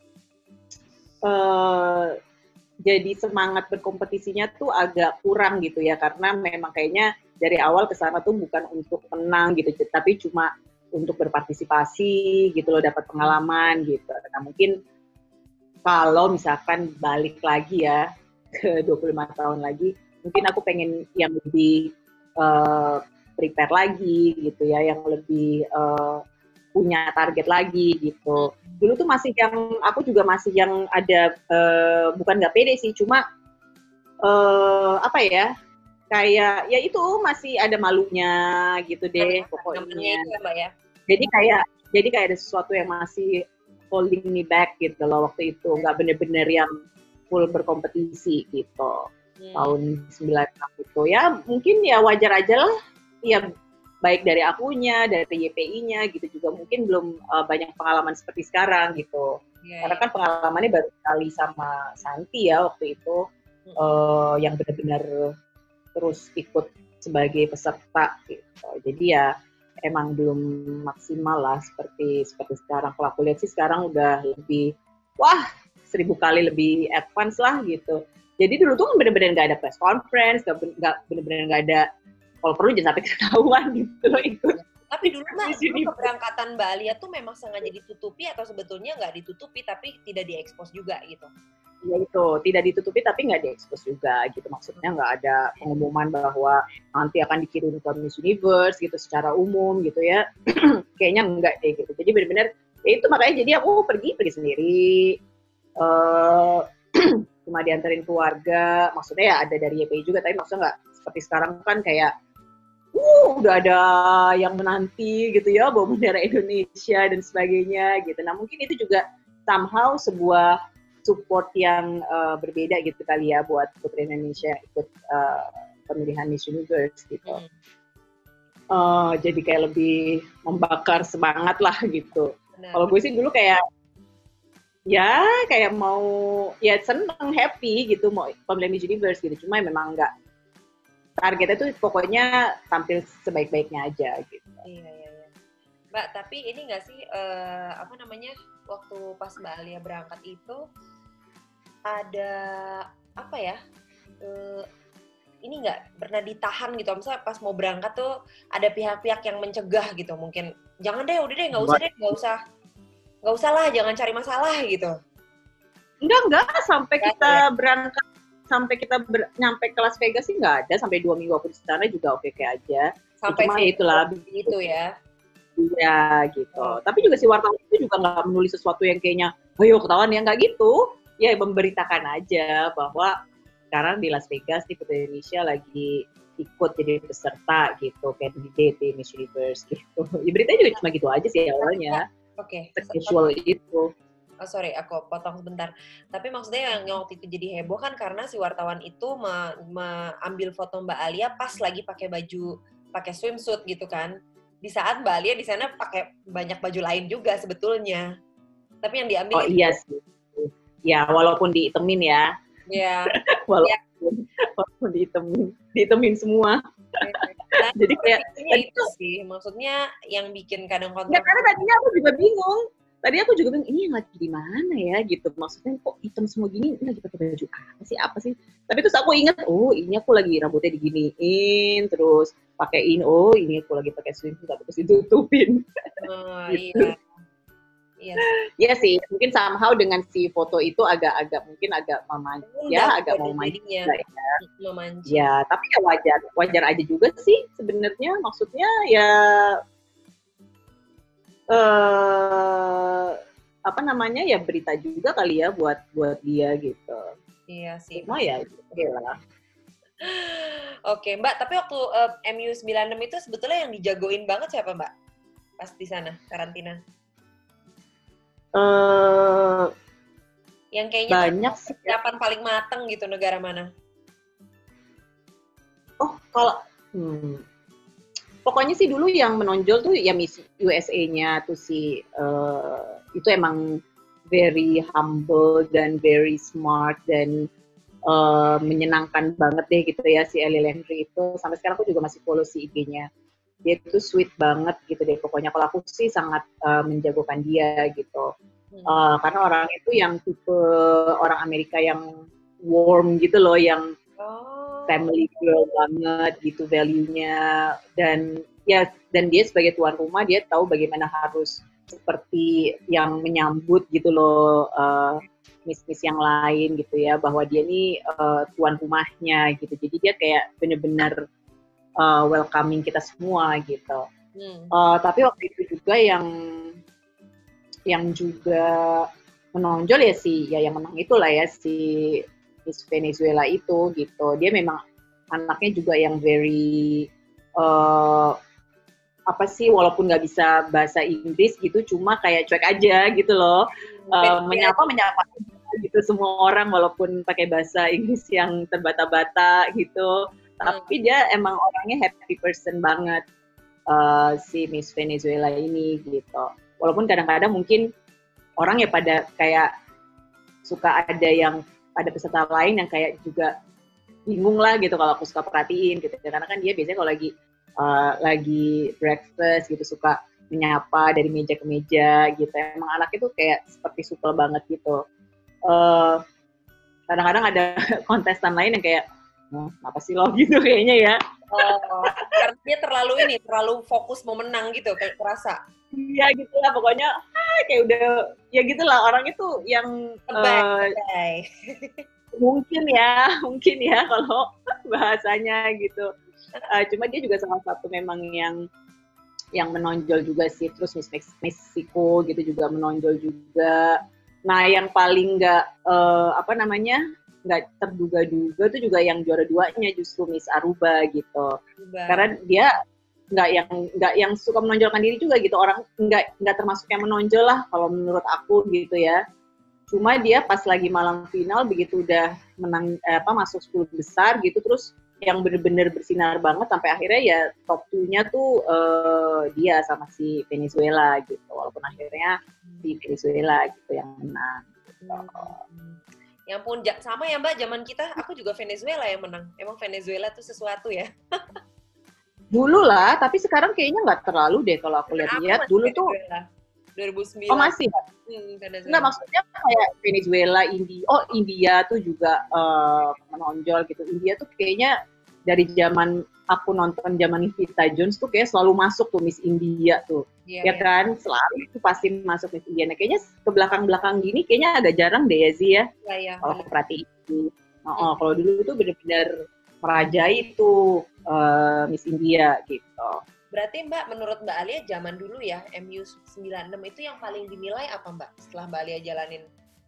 uh, jadi semangat berkompetisinya tuh agak kurang gitu ya. Karena memang kayaknya dari awal ke sana tuh bukan untuk menang gitu, tapi cuma untuk berpartisipasi gitu loh, dapat pengalaman gitu. Nah mungkin kalau misalkan balik lagi ya ke dua puluh lima tahun lagi, mungkin aku pengen yang lebih uh, prepare lagi gitu ya, yang lebih uh, punya target lagi gitu. Dulu tuh masih yang, aku juga masih yang ada, uh, bukan nggak pede sih, cuma uh, apa ya, kayak ya itu masih ada malunya gitu deh pokoknya. Itu, Mbak, ya? Jadi kayak jadi kayak ada sesuatu yang masih holding me back gitu loh waktu itu, nggak bener-bener yang full berkompetisi gitu. Hmm. Tahun sembilan puluh enam itu ya mungkin ya wajar aja lah, ya baik dari akunya, dari Y P I-nya gitu juga mungkin belum uh, banyak pengalaman seperti sekarang gitu. Yeah, karena kan pengalamannya baru sekali sama Santi ya waktu itu, hmm. uh, yang benar-benar terus ikut sebagai peserta gitu. Jadi ya emang belum maksimal lah seperti seperti sekarang. Kalau aku lihat sih sekarang udah lebih, wah seribu kali lebih advance lah gitu. Jadi dulu tuh bener-bener nggak ada press conference, nggak bener-bener nggak ada, kalau perlu jangan sampai ketahuan gitu loh ikut. Tapi dulu Mbak, dulu keberangkatan Mbak Alia tuh memang sengaja ditutupi atau sebetulnya nggak ditutupi tapi tidak diekspos juga gitu? Ya itu, tidak ditutupi tapi nggak diekspos juga gitu. Maksudnya nggak ada pengumuman bahwa nanti akan dikirim ke Miss Universe gitu secara umum gitu ya. Kayaknya enggak deh gitu. Jadi benar-benar ya itu makanya jadi aku pergi pergi sendiri. Uh, cuma diantarin keluarga. Maksudnya ya ada dari Y P I juga, tapi maksudnya nggak seperti sekarang kan kayak uh, udah ada yang menanti gitu ya, bawa bendera Indonesia dan sebagainya gitu. Nah mungkin itu juga somehow sebuah support yang uh, berbeda gitu kali ya buat putri Indonesia ikut uh, pemilihan Miss Universe gitu. Hmm. Uh, jadi kayak lebih membakar semangat lah gitu. Kalau gue sih dulu kayak ya kayak mau ya seneng happy gitu mau pemilihan Miss Universe gitu. Cuma memang nggak targetnya tuh pokoknya tampil sebaik-baiknya aja gitu. Iya iya iya. Mbak, tapi ini nggak sih uh, apa namanya waktu pas Mbak Alia berangkat itu ada apa ya? Uh, ini nggak pernah ditahan gitu, misalnya pas mau berangkat tuh ada pihak-pihak yang mencegah gitu, mungkin jangan deh, udah deh, nggak usah deh, nggak usah, nggak usah lah, jangan cari masalah gitu. Enggak enggak, sampai gak kita ya? berangkat, sampai kita ber, nyampe ke Las Vegas sih nggak ada, sampai dua minggu aku di sana juga oke-oke aja. Sampai cuma itulah itu ya. Iya gitu. Oh. Tapi juga si wartawan itu juga nggak menulis sesuatu yang kayaknya, ayo ketahuan ya, nggak gitu. Ya memberitakan aja bahwa sekarang di Las Vegas nih Putri Indonesia lagi ikut jadi peserta gitu, candidate di Miss Universe gitu. Ya beritanya juga cuma gitu aja sih awalnya. Oke. Okay. Casual itu. Oh sorry, aku potong sebentar. Tapi maksudnya yang waktu itu jadi heboh kan karena si wartawan itu mengambil foto Mbak Alia pas lagi pakai baju, pakai swimsuit gitu kan. Di saat Mbak Alia di sana pakai banyak baju lain juga sebetulnya. Tapi yang diambil oh, itu. iya sih. Ya walaupun diitemin ya. Iya. walaupun, ya. walaupun diitemin, diitemin semua. Nah, jadi kayak itu sih, maksudnya yang bikin kadang kontrol. Ya karena tadinya aku juga bingung. Tadi aku juga bingung, ini yang lagi di mana ya gitu. Maksudnya kok hitam semua gini, ini lagi pakai baju apa sih, apa sih? Tapi terus aku ingat, oh ini aku lagi rambutnya diginiin, terus pakaiin, oh ini aku lagi pakai swimsuit, terus ditutupin. Oh gitu. iya. Iya. Iya sih, mungkin somehow dengan si foto itu agak-agak mungkin agak memancing, ya agak mau mancing ya. Ya, tapi ya wajar, wajar aja juga sih sebenarnya. Maksudnya ya eh apa namanya ya berita juga kali ya buat buat dia gitu. Iya sih. Cuma ya oke lah. Oke, Mbak, tapi waktu uh, M U sembilan puluh enam itu sebetulnya yang dijagoin banget siapa, Mbak? Pas di sana karantina. Uh, yang kayaknya banyak sih persiapan paling mateng gitu negara mana? Oh kalau hmm, pokoknya sih dulu yang menonjol tuh ya Miss U S A-nya tuh si uh, itu emang very humble dan very smart dan uh, menyenangkan banget deh gitu ya si Ellie Landry itu. Sampai sekarang aku juga masih follow si I G-nya. Dia itu sweet banget gitu deh pokoknya. Kalau aku sih sangat uh, menjagokan dia gitu. Hmm. Uh, karena orang itu yang tipe orang Amerika yang warm gitu loh, yang oh. family girl banget gitu value-nya. Dan ya dan dia sebagai tuan rumah dia tahu bagaimana harus seperti yang menyambut gitu loh uh, miss-miss yang lain gitu ya, bahwa dia nih uh, tuan rumahnya gitu. Jadi dia kayak bener-bener Uh, welcoming kita semua gitu. Hmm. Uh, tapi waktu itu juga yang yang juga menonjol ya si ya yang menang itulah ya si Miss Venezuela itu gitu. Dia memang anaknya juga yang very uh, apa sih walaupun nggak bisa bahasa Inggris gitu, cuma kayak cuek aja gitu loh. Uh, menyapa menyapa gitu semua orang walaupun pakai bahasa Inggris yang terbata-bata gitu. Tapi dia emang orangnya happy person banget, uh, si Miss Venezuela ini gitu. Walaupun kadang-kadang mungkin orang ya pada kayak suka ada yang ada peserta lain yang kayak juga bingung lah gitu kalau aku suka perhatiin gitu. Karena kan dia biasanya kalau lagi uh, lagi breakfast gitu suka menyapa dari meja ke meja gitu. Emang anaknya tuh kayak seperti supel banget gitu. Uh, kadang-kadang ada kontestan lain yang kayak oh, apa sih lo gitu kayaknya ya. Oh, karena dia terlalu ini, terlalu fokus mau menang gitu, kayak kerasa. Iya gitu lah, pokoknya ah, kayak udah, ya gitu lah, orang itu yang uh, mungkin ya, mungkin ya kalau bahasanya gitu. Uh, cuma dia juga salah satu memang yang yang menonjol juga sih, terus Miss Meksiko gitu juga menonjol juga. Nah yang paling nggak, uh, apa namanya, nggak terduga-duga tuh juga yang juara duanya justru Miss Aruba gitu. Aruba. Karena dia nggak yang nggak yang suka menonjolkan diri juga gitu, orang nggak nggak termasuk yang menonjol lah kalau menurut aku gitu ya. Cuma dia pas lagi malam final begitu udah menang eh, apa masuk sepuluh besar gitu, terus yang bener-bener bersinar banget sampai akhirnya ya top two-nya tuh uh, dia sama si Venezuela gitu, walaupun akhirnya si Venezuela gitu yang menang gitu. Hmm. Ya ampun, sama ya Mbak, zaman kita aku juga Venezuela yang menang. Emang Venezuela tuh sesuatu ya. Dulu lah, tapi sekarang kayaknya nggak terlalu deh kalau aku lihat-lihat. Dulu Venezuela. tuh dua ribu sembilan. Oh masih? Hmm, Enggak, maksudnya kayak Venezuela, India. Oh, India tuh juga uh, menonjol gitu. India tuh kayaknya dari zaman aku nonton zaman Vita Jones tuh kayak selalu masuk tuh Miss India tuh. Yeah, ya yeah. Kan? Selalu tuh pasti masuk Miss India. Nah, kayaknya ke belakang-belakang gini kayaknya agak jarang deh ya Zee ya. Yeah, yeah, kalau aku perhatiin. Oh, oh, kalau dulu tuh benar-benar merajai tuh uh, Miss India gitu. Berarti Mbak, menurut Mbak Alia zaman dulu ya, M U sembilan enam itu yang paling dinilai apa Mbak setelah Mbak Alia jalanin?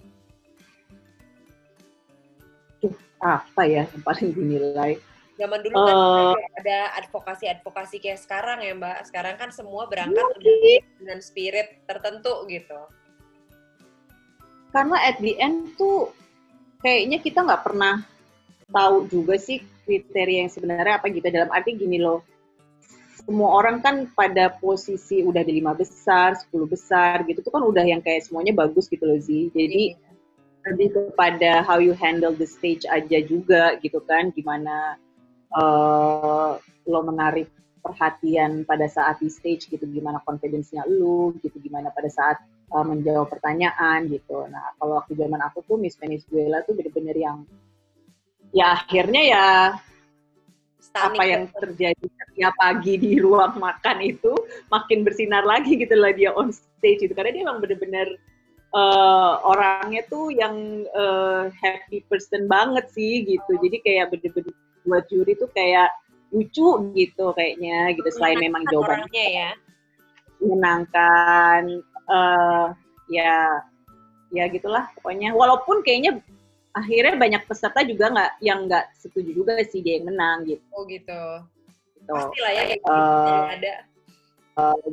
Tuh, apa ya yang paling dinilai? Zaman dulu kan uh, ada advokasi-advokasi kayak sekarang ya Mbak. Sekarang kan semua berangkat iya. dengan spirit tertentu gitu. Karena at the end tuh kayaknya kita nggak pernah tahu juga sih kriteria yang sebenarnya apa gitu. Dalam arti gini loh, semua orang kan pada posisi udah di lima besar, sepuluh besar gitu tuh kan udah yang kayak semuanya bagus gitu loh Zee. Jadi yeah. lebih kepada how you handle the stage aja juga gitu kan, gimana uh, lo menarik perhatian pada saat di stage gitu, gimana confidence-nya lu gitu, gimana pada saat uh, menjawab pertanyaan gitu. Nah kalau waktu zaman aku tuh Miss Venezuela tuh bener-bener yang ya akhirnya ya Stunning apa yang terjadi setiap pagi di ruang makan itu makin bersinar lagi gitu lah dia on stage itu, karena dia emang bener-bener uh, orangnya tuh yang uh, happy person banget sih gitu, jadi kayak bener-bener buat juri tuh kayak lucu gitu kayaknya gitu, selain memang jawabannya ya menyenangkan, uh, ya ya gitulah pokoknya, walaupun kayaknya akhirnya banyak peserta juga nggak yang nggak setuju juga sih dia yang menang gitu. Oh gitu. gitu. Pastilah ya kayak uh, gitu ada. Uh,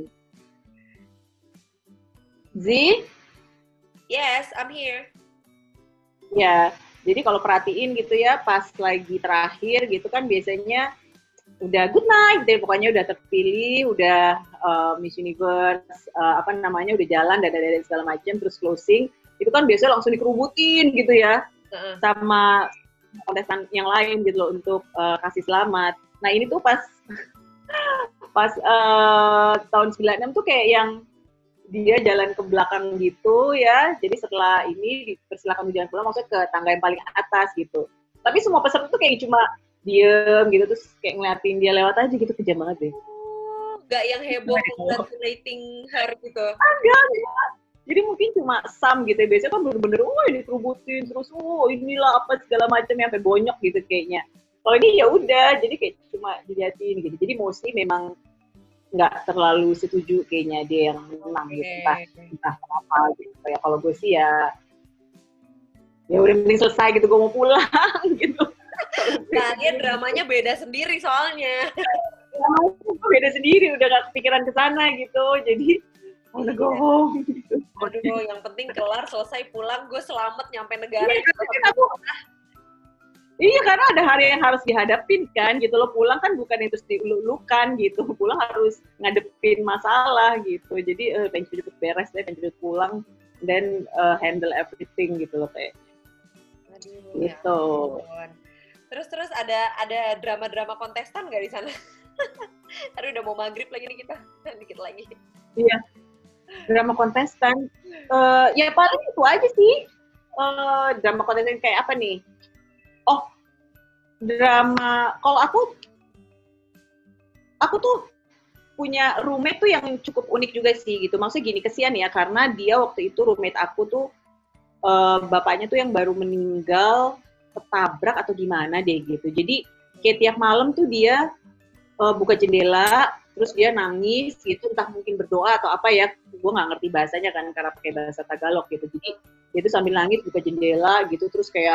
Zee? Yes, I'm here. Ya, jadi kalau perhatiin gitu ya, pas lagi terakhir gitu kan biasanya udah good night deh, pokoknya udah terpilih, udah uh, Miss Universe, uh, apa namanya, udah jalan, dada-dada segala macam, terus closing, itu kan biasanya langsung dikerubutin gitu ya. Uh-uh. Sama kontestan yang lain gitu loh untuk uh, kasih selamat. Nah ini tuh pas pas uh, tahun sembilan enam tuh kayak yang dia jalan ke belakang gitu ya. Jadi setelah ini dipersilakan jalan pulang, maksudnya ke tangga yang paling atas gitu. Tapi semua peserta tuh kayak cuma diem gitu, terus kayak ngeliatin dia lewat aja gitu, kejam banget deh. Oh, gak yang heboh congratulating her gitu? Enggak, enggak. Jadi mungkin cuma sam gitu ya, biasanya kan bener-bener, oh ini dikerubutin, terus oh inilah apa segala macamnya, sampai bonyok gitu kayaknya. Kalau ini ya udah, jadi kayak cuma diliatin gitu. Jadi mostly memang nggak terlalu setuju kayaknya dia yang menang gitu, entah, entah kenapa gitu. Ya kalau gue sih ya, ya udah mending selesai gitu, gue mau pulang gitu. Nah dia dramanya beda sendiri soalnya. Dramanya beda sendiri, udah gak kepikiran ke sana gitu, jadi udah go home gitu. Aduh, yang penting kelar, selesai, pulang, gue selamat nyampe negara. Iya, kan aku, iya, karena ada hari yang harus dihadapin kan, gitu loh. Pulang kan bukan yang terus diulu-ulukan gitu, pulang harus ngadepin masalah gitu. Jadi uh, pengen cepet beres deh, pengen cepet pulang, dan uh, handle everything gitu loh kayak. Aduh, gitu. Ya, terus terus ada ada drama-drama kontestan nggak di sana? Aduh, udah mau maghrib lagi nih kita, dikit lagi. Iya. Drama kontestan, uh, ya paling itu aja sih. Uh, drama kontestan kayak apa nih? Oh, drama. Kalau aku, aku tuh punya roommate tuh yang cukup unik juga sih gitu. Maksudnya gini, kesian ya, karena dia waktu itu roommate aku tuh uh, bapaknya tuh yang baru meninggal, ketabrak atau gimana deh gitu. Jadi kayak tiap malam tuh dia uh, buka jendela, terus dia nangis gitu, entah mungkin berdoa atau apa ya, gue nggak ngerti bahasanya kan karena pakai bahasa Tagalog gitu. Jadi dia tuh sambil nangis buka jendela gitu, terus kayak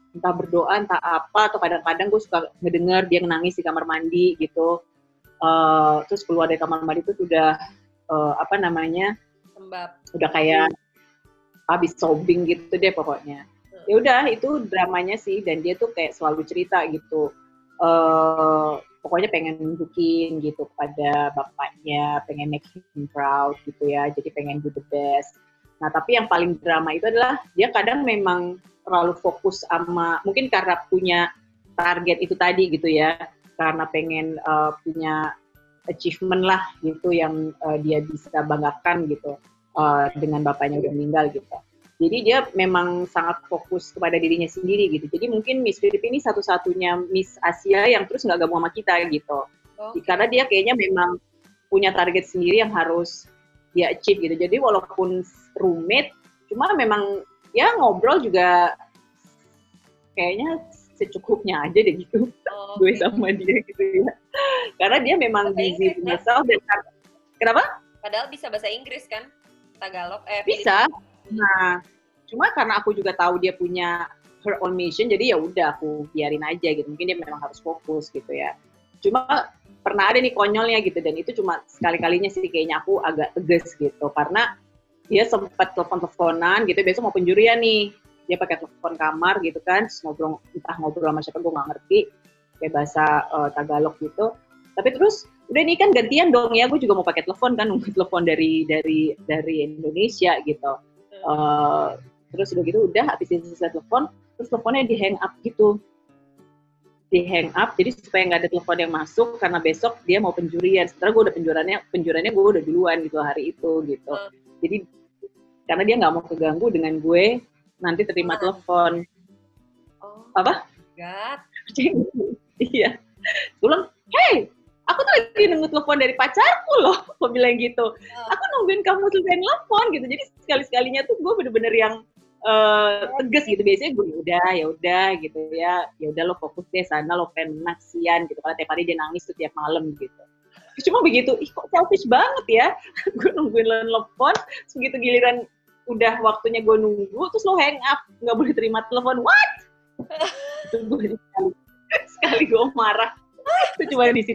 entah berdoa, entah apa, atau kadang-kadang gue suka ngedenger dia nangis di kamar mandi gitu. Uh, terus keluar dari kamar mandi itu udah uh, apa namanya, Sembab. udah kayak habis sobbing gitu deh pokoknya. Ya udah itu dramanya sih, dan dia tuh kayak selalu cerita gitu. Uh, pokoknya pengen nunjukin gitu kepada bapaknya, pengen make him proud gitu ya, jadi pengen do the best. Nah tapi yang paling drama itu adalah dia kadang memang terlalu fokus sama, mungkin karena punya target itu tadi gitu ya, karena pengen uh, punya achievement lah gitu yang uh, dia bisa banggakan gitu uh, dengan bapaknya udah meninggal gitu. Jadi dia memang sangat fokus kepada dirinya sendiri gitu. Jadi mungkin Miss Filipina ini satu-satunya Miss Asia yang terus nggak gabung sama kita gitu. Okay. Karena dia kayaknya memang punya target sendiri yang harus dia achieve gitu. Jadi walaupun roommate, cuma memang ya ngobrol juga kayaknya secukupnya aja deh gitu. Oh, okay. Gue sama dia gitu ya. Karena dia memang bahasa busy himself dan kenapa? Padahal bisa bahasa Inggris kan? Tagalog eh bisa. Nah, cuma karena aku juga tahu dia punya her own mission, jadi ya udah aku biarin aja gitu. Mungkin dia memang harus fokus gitu ya. Cuma pernah ada nih konyolnya gitu, dan itu cuma sekali-kalinya sih kayaknya aku agak tegas gitu, karena dia sempat telepon-teleponan gitu, besok mau penjurian nih, dia pakai telepon kamar gitu kan, terus ngobrol, entah ngobrol sama siapa gue nggak ngerti, kayak bahasa uh, Tagalog gitu. Tapi terus udah nih kan gantian dong ya, gue juga mau pakai telepon kan, nunggu telepon dari dari dari Indonesia gitu. Uh, terus udah gitu udah habis selesai telepon, terus teleponnya di hang up gitu, di hang up, jadi supaya nggak ada telepon yang masuk karena besok dia mau penjurian. Setelah gue udah penjuriannya penjuriannya gue udah duluan gitu hari itu gitu. Hmm. Jadi karena dia nggak mau keganggu dengan gue nanti terima oh. telepon. Oh. Apa? God. Iya. Gue bilang, hey, aku tuh lagi nunggu telepon dari pacarku loh, aku bilang gitu. Aku nungguin kamu selesai nelfon gitu. Jadi sekali-sekalinya tuh gue bener-bener yang uh, tegas gitu. Biasanya gue udah, ya udah gitu ya. Ya udah lo fokus deh sana, lo pengen kasihan gitu. Karena tiap hari dia nangis tuh tiap malam gitu. Cuma begitu, ih kok selfish banget ya. Gue nungguin lo nelfon, segitu giliran udah waktunya gue nunggu, terus lo hang up, nggak boleh terima telepon. What? Itu gue sekali, sekali gue marah. Itu cuma di situ.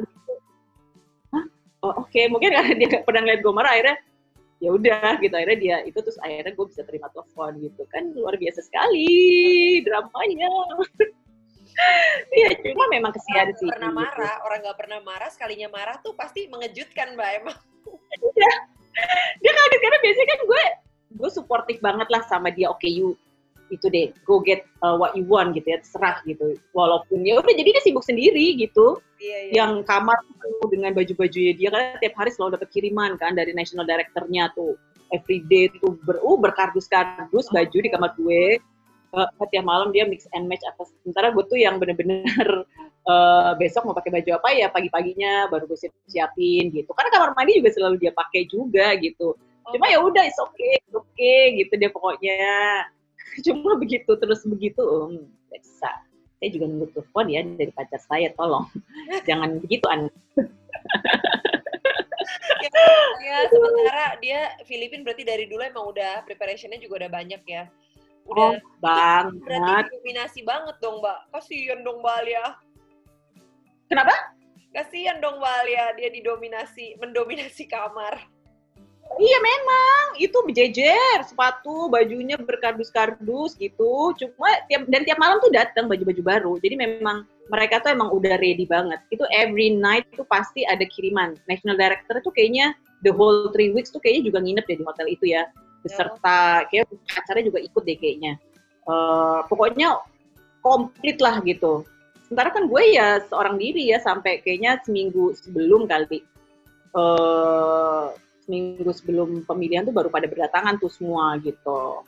Hah? Oh oke, okay. Mungkin karena dia gak pernah ngeliat gue marah, akhirnya ya udah gitu, akhirnya dia itu terus akhirnya gue bisa terima telepon gitu kan, luar biasa sekali dramanya. Iya, cuma memang kesian sih. Pernah gitu. Marah, orang nggak pernah marah, sekalinya marah tuh pasti mengejutkan mbak emang. Iya, dia kaget karena biasanya kan gue gue suportif banget lah sama dia. Oke, okay, you itu deh, go get uh, what you want gitu ya, terserah gitu. Walaupun ya udah jadi dia sibuk sendiri gitu. Iya, iya. Yang kamar tuh dengan baju-bajunya dia kan tiap hari selalu dapat kiriman kan dari national director-nya tuh. Everyday tuh ber, uh, berkardus-kardus oh. baju di kamar gue. Uh, tiap malam dia mix and match atas. Sementara gue tuh yang bener-bener uh, besok mau pakai baju apa ya pagi-paginya baru gue siapin gitu. Karena kamar mandi juga selalu dia pakai juga gitu. Oh. Cuma ya udah, it's okay, it's okay gitu dia pokoknya. Cuma begitu terus begitu, um, bisa. Saya juga nunggu telepon ya dari pacar saya, tolong jangan begitu Anda. ya, ya sementara dia Filipina berarti dari dulu emang udah preparationnya juga udah banyak ya. Udah oh, banget. Berarti dominasi banget dong Mbak. Kasian dong Mbak Alia. Kenapa? Kasian dong Mbak Alia, dia didominasi, mendominasi kamar. Iya memang, itu berjejer, sepatu, bajunya berkardus-kardus gitu. Cuma tiap dan tiap malam tuh datang baju-baju baru. Jadi memang mereka tuh emang udah ready banget. Itu every night tuh pasti ada kiriman. National Director tuh kayaknya the whole three weeks tuh kayaknya juga nginep deh di hotel itu ya. Beserta, kayak acaranya juga ikut deh kayaknya. Uh, pokoknya komplit lah gitu. Sementara kan gue ya seorang diri ya sampai kayaknya seminggu sebelum kali. Uh, Seminggu sebelum pemilihan tuh baru pada berdatangan tuh semua gitu.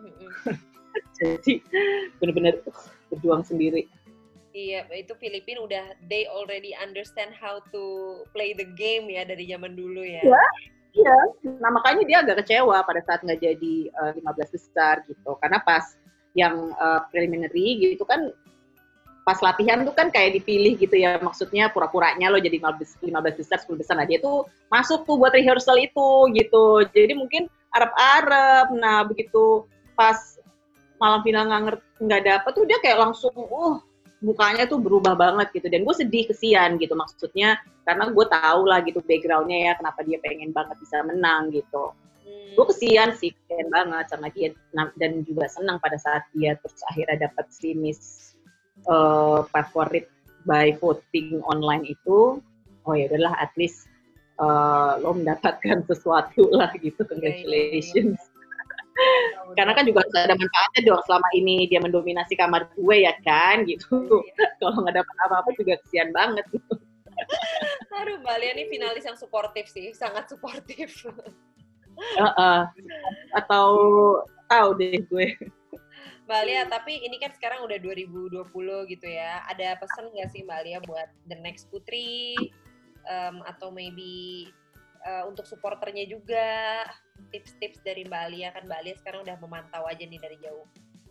Jadi benar-benar berjuang sendiri. Iya, itu Filipina udah they already understand how to play the game ya dari zaman dulu ya. Iya, iya. Nah makanya dia agak kecewa pada saat nggak jadi uh, lima belas besar gitu. Karena pas yang uh, preliminary gitu kan, pas latihan tuh kan kayak dipilih gitu ya, maksudnya pura-puranya lo jadi lima belas besar, sepuluh besar. Nah dia tuh masuk tuh buat rehearsal itu gitu. Jadi mungkin Arab-Arab, nah begitu pas malam final nggak ngerti nggak dapet tuh dia kayak langsung uh mukanya tuh berubah banget gitu, dan gue sedih kesian gitu maksudnya karena gue tahu lah gitu backgroundnya ya kenapa dia pengen banget bisa menang gitu. Hmm. Gue kesian sih, kesian banget sama dia dan juga senang pada saat dia terus akhirnya dapat si Miss uh, favorit by voting online itu. Oh ya udahlah, at least uh, lo mendapatkan sesuatu lah gitu, congratulations. Karena kan juga harus ada manfaatnya dong selama ini dia mendominasi kamar gue ya kan gitu. Kalau nggak dapat apa-apa juga kesian banget gitu. Aduh, Mbak Alia nih finalis yang suportif sih, sangat suportif. Uh, uh, atau tahu deh gue. Mbak Alia, tapi ini kan sekarang udah dua ribu dua puluh gitu ya. Ada pesan nggak sih Mbak Alia buat the next putri um, atau maybe uh, untuk supporternya juga? Tips-tips dari Mbak Alia, kan Mbak Alia sekarang udah memantau aja nih dari jauh.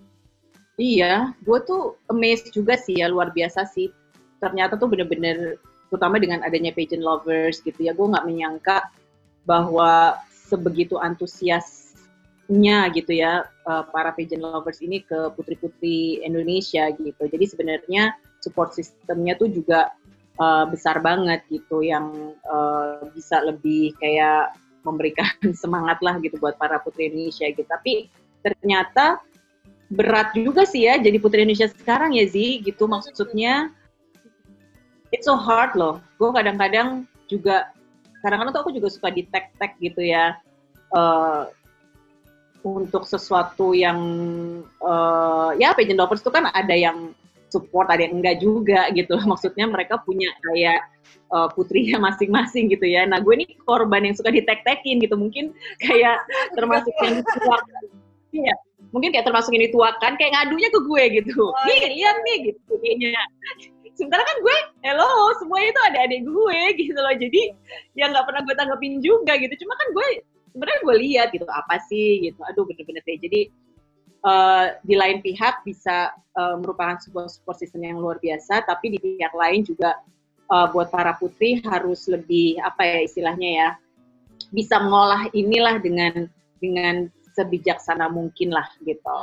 Iya, gue tuh amazed juga sih ya, luar biasa sih. Ternyata tuh bener-bener, terutama dengan adanya pageant lovers gitu ya, gue nggak menyangka bahwa sebegitu antusiasnya gitu ya para pageant lovers ini ke putri-putri Indonesia gitu. Jadi sebenarnya support sistemnya tuh juga uh, besar banget gitu, yang uh, bisa lebih kayak memberikan semangat lah gitu buat para putri Indonesia gitu. Tapi ternyata berat juga sih ya jadi putri Indonesia sekarang ya Zi gitu, maksudnya it's so hard loh. Gue kadang-kadang juga, kadang-kadang tuh aku juga suka di tag-tag gitu ya uh, untuk sesuatu yang uh, ya pageant lovers tuh kan ada yang support, ada yang enggak juga gitu. Maksudnya mereka punya kayak uh, putrinya masing-masing gitu ya. Nah gue nih korban yang suka di-tag-tagin gitu, mungkin kayak termasuk yang dituakan. Iya, mungkin kayak termasuk yang dituakan, kayak ngadunya ke gue gitu. Oh, nih, lihat nih gitu kayaknya. Sementara kan gue, hello, semuanya itu adik-adik gue gitu loh. Jadi ya nggak pernah gue tanggepin juga gitu. Cuma kan gue sebenarnya gue lihat gitu apa sih gitu. Aduh bener-bener deh. Jadi Uh, di lain pihak bisa uh, merupakan sebuah support system yang luar biasa, tapi di pihak lain juga uh, buat para putri harus lebih apa ya istilahnya ya, bisa mengolah inilah dengan dengan sebijaksana mungkin lah gitu.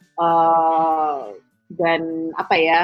Uh, dan apa ya,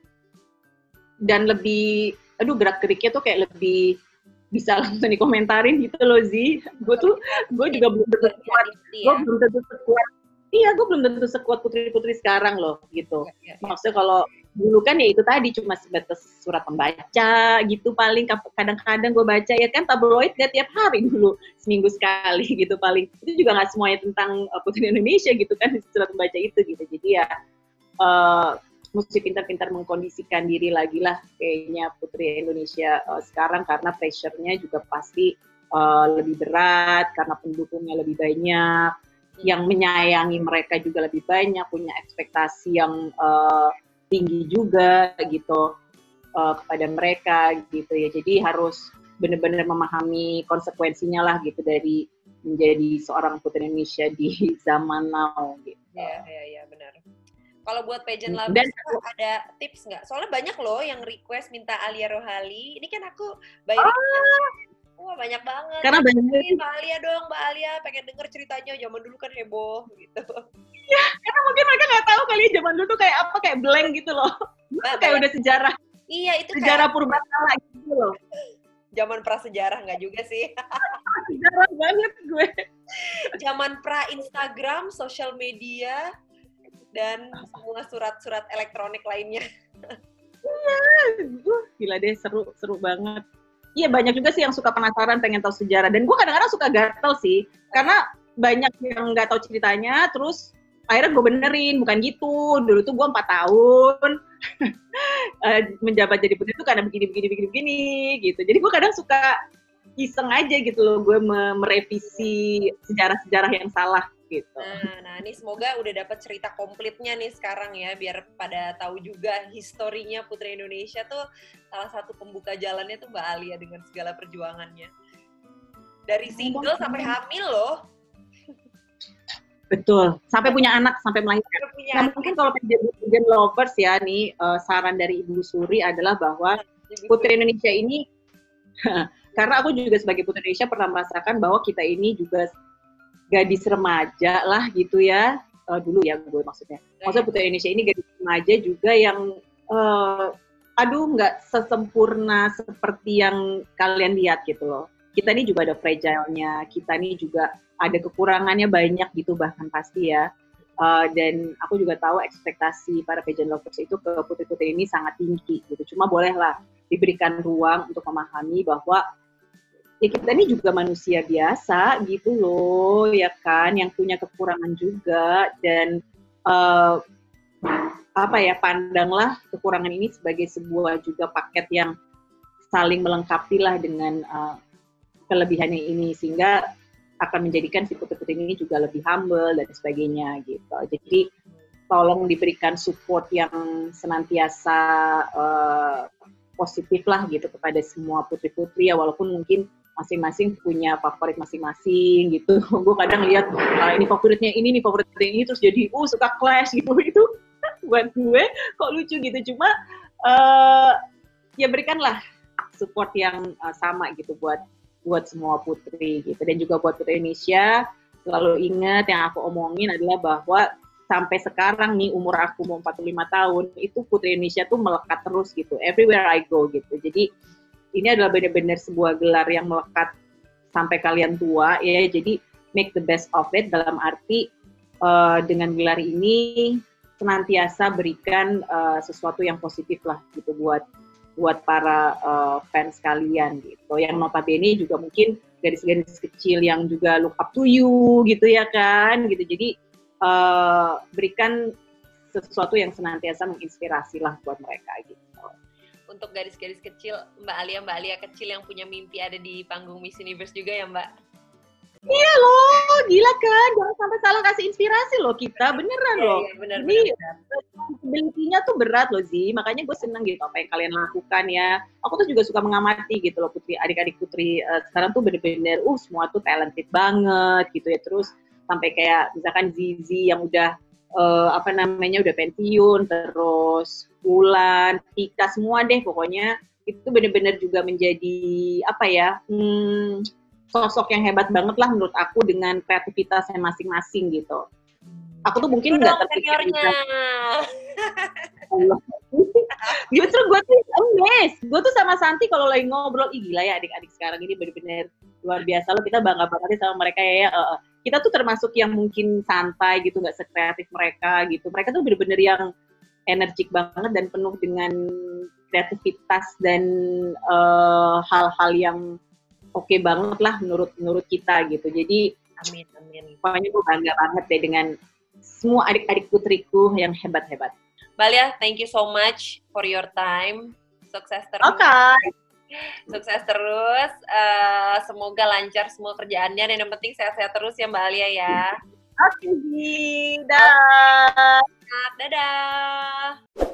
dan lebih, aduh gerak geriknya tuh kayak lebih bisa langsung dikomentarin gitu loh Zi. Gue tuh gue juga belum tentu kuat, gue belum tentu kuat. Iya, gue belum tentu sekuat putri-putri sekarang loh, gitu. Ya, ya, ya. Maksudnya kalau dulu kan ya itu tadi cuma sebatas surat pembaca gitu, paling kadang-kadang gue baca ya kan tabloid gak tiap hari dulu, seminggu sekali gitu paling. Itu juga nggak semuanya tentang uh, putri Indonesia gitu kan, surat pembaca itu gitu. Jadi ya uh, mesti pintar-pintar mengkondisikan diri lagi lah kayaknya putri Indonesia uh, sekarang, karena pressure-nya juga pasti uh, lebih berat karena pendukungnya lebih banyak, yang menyayangi mereka juga lebih banyak, punya ekspektasi yang uh, tinggi juga gitu uh, kepada mereka gitu ya. Jadi harus benar-benar memahami konsekuensinya lah gitu dari menjadi seorang putri Indonesia di zaman now gitu. Iya, iya, iya benar. Kalau buat pageant lovers ada tips nggak? Soalnya banyak loh yang request minta Alia Rohali. Ini kan aku by oh. Wah banyak banget. Karena banyak. Mbak Alia dong, Mbak Alia pengen denger ceritanya. Zaman dulu kan heboh gitu. Iya, karena mungkin mereka nggak tahu kali zaman dulu tuh kayak apa, kayak blank gitu loh. Nah, kayak udah sejarah. Iya itu sejarah kayak... purbakala gitu loh. Zaman prasejarah nggak juga sih. Sejarah banget gue. Zaman pra Instagram, sosial media, dan semua surat-surat elektronik lainnya. Iya, uh, gila deh, seru seru banget. Iya, banyak juga sih yang suka penasaran, pengen tahu sejarah. Dan gue kadang-kadang suka gatel sih, karena banyak yang nggak tahu ceritanya, terus akhirnya gue benerin, bukan gitu. Dulu tuh gue empat tahun menjabat jadi putri itu karena begini, begini, begini, begini, gitu. Jadi gue kadang suka iseng aja gitu loh, gue merevisi sejarah-sejarah yang salah gitu. Nah, nah ini semoga udah dapat cerita komplitnya nih sekarang ya, biar pada tahu juga historinya Putri Indonesia tuh salah satu pembuka jalannya tuh Mbak Alia dengan segala perjuangannya. Dari single sampai hamil loh. Betul, sampai punya anak, sampai melahirkan. Nah, mungkin kalau pageant lovers ya nih, uh, saran dari Ibu Suri adalah bahwa Putri Indonesia ini, karena aku juga sebagai Putri Indonesia pernah merasakan bahwa kita ini juga gadis remaja lah gitu ya, uh, dulu ya gue maksudnya. Maksudnya Putri Indonesia ini gadis remaja juga yang uh, aduh nggak sesempurna seperti yang kalian lihat gitu loh. Kita ini juga ada fragile-nya, kita ini juga ada kekurangannya banyak gitu bahkan pasti ya. Uh, dan aku juga tahu ekspektasi para pageant lovers itu ke putri-putri ini sangat tinggi gitu. Cuma bolehlah diberikan ruang untuk memahami bahwa ya kita ini juga manusia biasa gitu loh, ya kan, yang punya kekurangan juga. Dan uh, apa ya, pandanglah kekurangan ini sebagai sebuah juga paket yang saling melengkapi lah dengan uh, kelebihannya ini, sehingga akan menjadikan si putri-putri ini juga lebih humble dan sebagainya gitu. Jadi tolong diberikan support yang senantiasa uh, positif lah gitu kepada semua putri-putri ya, walaupun mungkin masing-masing punya favorit masing-masing gitu. Gue kadang lihat uh, ini favoritnya ini, nih favoritnya ini, terus jadi uh suka clash gitu. Itu buat gue kok lucu gitu. Cuma uh, ya berikanlah support yang uh, sama gitu buat buat semua putri gitu. Dan juga buat Putri Indonesia, selalu ingat yang aku omongin adalah bahwa sampai sekarang nih umur aku mau empat puluh lima tahun, itu Putri Indonesia tuh melekat terus gitu, everywhere I go gitu. Jadi ini adalah benar-benar sebuah gelar yang melekat sampai kalian tua ya. Jadi make the best of it, dalam arti uh, dengan gelar ini senantiasa berikan uh, sesuatu yang positif lah gitu buat buat para uh, fans kalian gitu. Yang notabene juga mungkin gadis-gadis kecil yang juga look up to you gitu ya kan gitu. Jadi uh, berikan sesuatu yang senantiasa menginspirasi lah buat mereka gitu. Untuk gadis-gadis kecil, Mbak Alia, Mbak Alia kecil yang punya mimpi ada di panggung Miss Universe juga ya Mbak? Iya loh, gila kan, jangan sampai salah kasih inspirasi loh kita, beneran ya, loh. ya, bener, Ini bener. responsibility-nya tuh berat loh Zi, makanya gue seneng gitu apa yang kalian lakukan ya. Aku tuh juga suka mengamati gitu loh putri, adik-adik putri uh, sekarang tuh bener-bener, uh semua tuh talented banget gitu ya. Terus sampai kayak misalkan Zizi yang udah uh, apa namanya udah pensiun, terus Wulan, Tika, semua deh pokoknya itu bener-bener juga menjadi apa ya, hmm, sosok yang hebat banget lah menurut aku dengan kreativitasnya masing-masing gitu. Aku tuh mungkin nggak terpikir bisa. Justru gue tuh amazed. Gue tuh sama Santi kalau lagi ngobrol, ih gila ya adik-adik sekarang ini bener-bener luar biasa loh. Kita bangga banget sama mereka ya. Uh, kita tuh termasuk yang mungkin santai gitu, nggak sekreatif mereka gitu. Mereka tuh bener-bener yang energik banget dan penuh dengan kreativitas dan uh, hal-hal yang oke okay banget lah menurut menurut kita gitu. Jadi amin amin. Pokoknya gue bangga banget deh dengan semua adik-adik putriku yang hebat-hebat. Mbak Alia, thank you so much for your time. Sukses terus. Oke. Okay. Sukses terus. Uh, semoga lancar semua kerjaannya dan yang penting sehat-sehat terus ya Mbak Alia ya. Oke, okay, dadah. Dadah.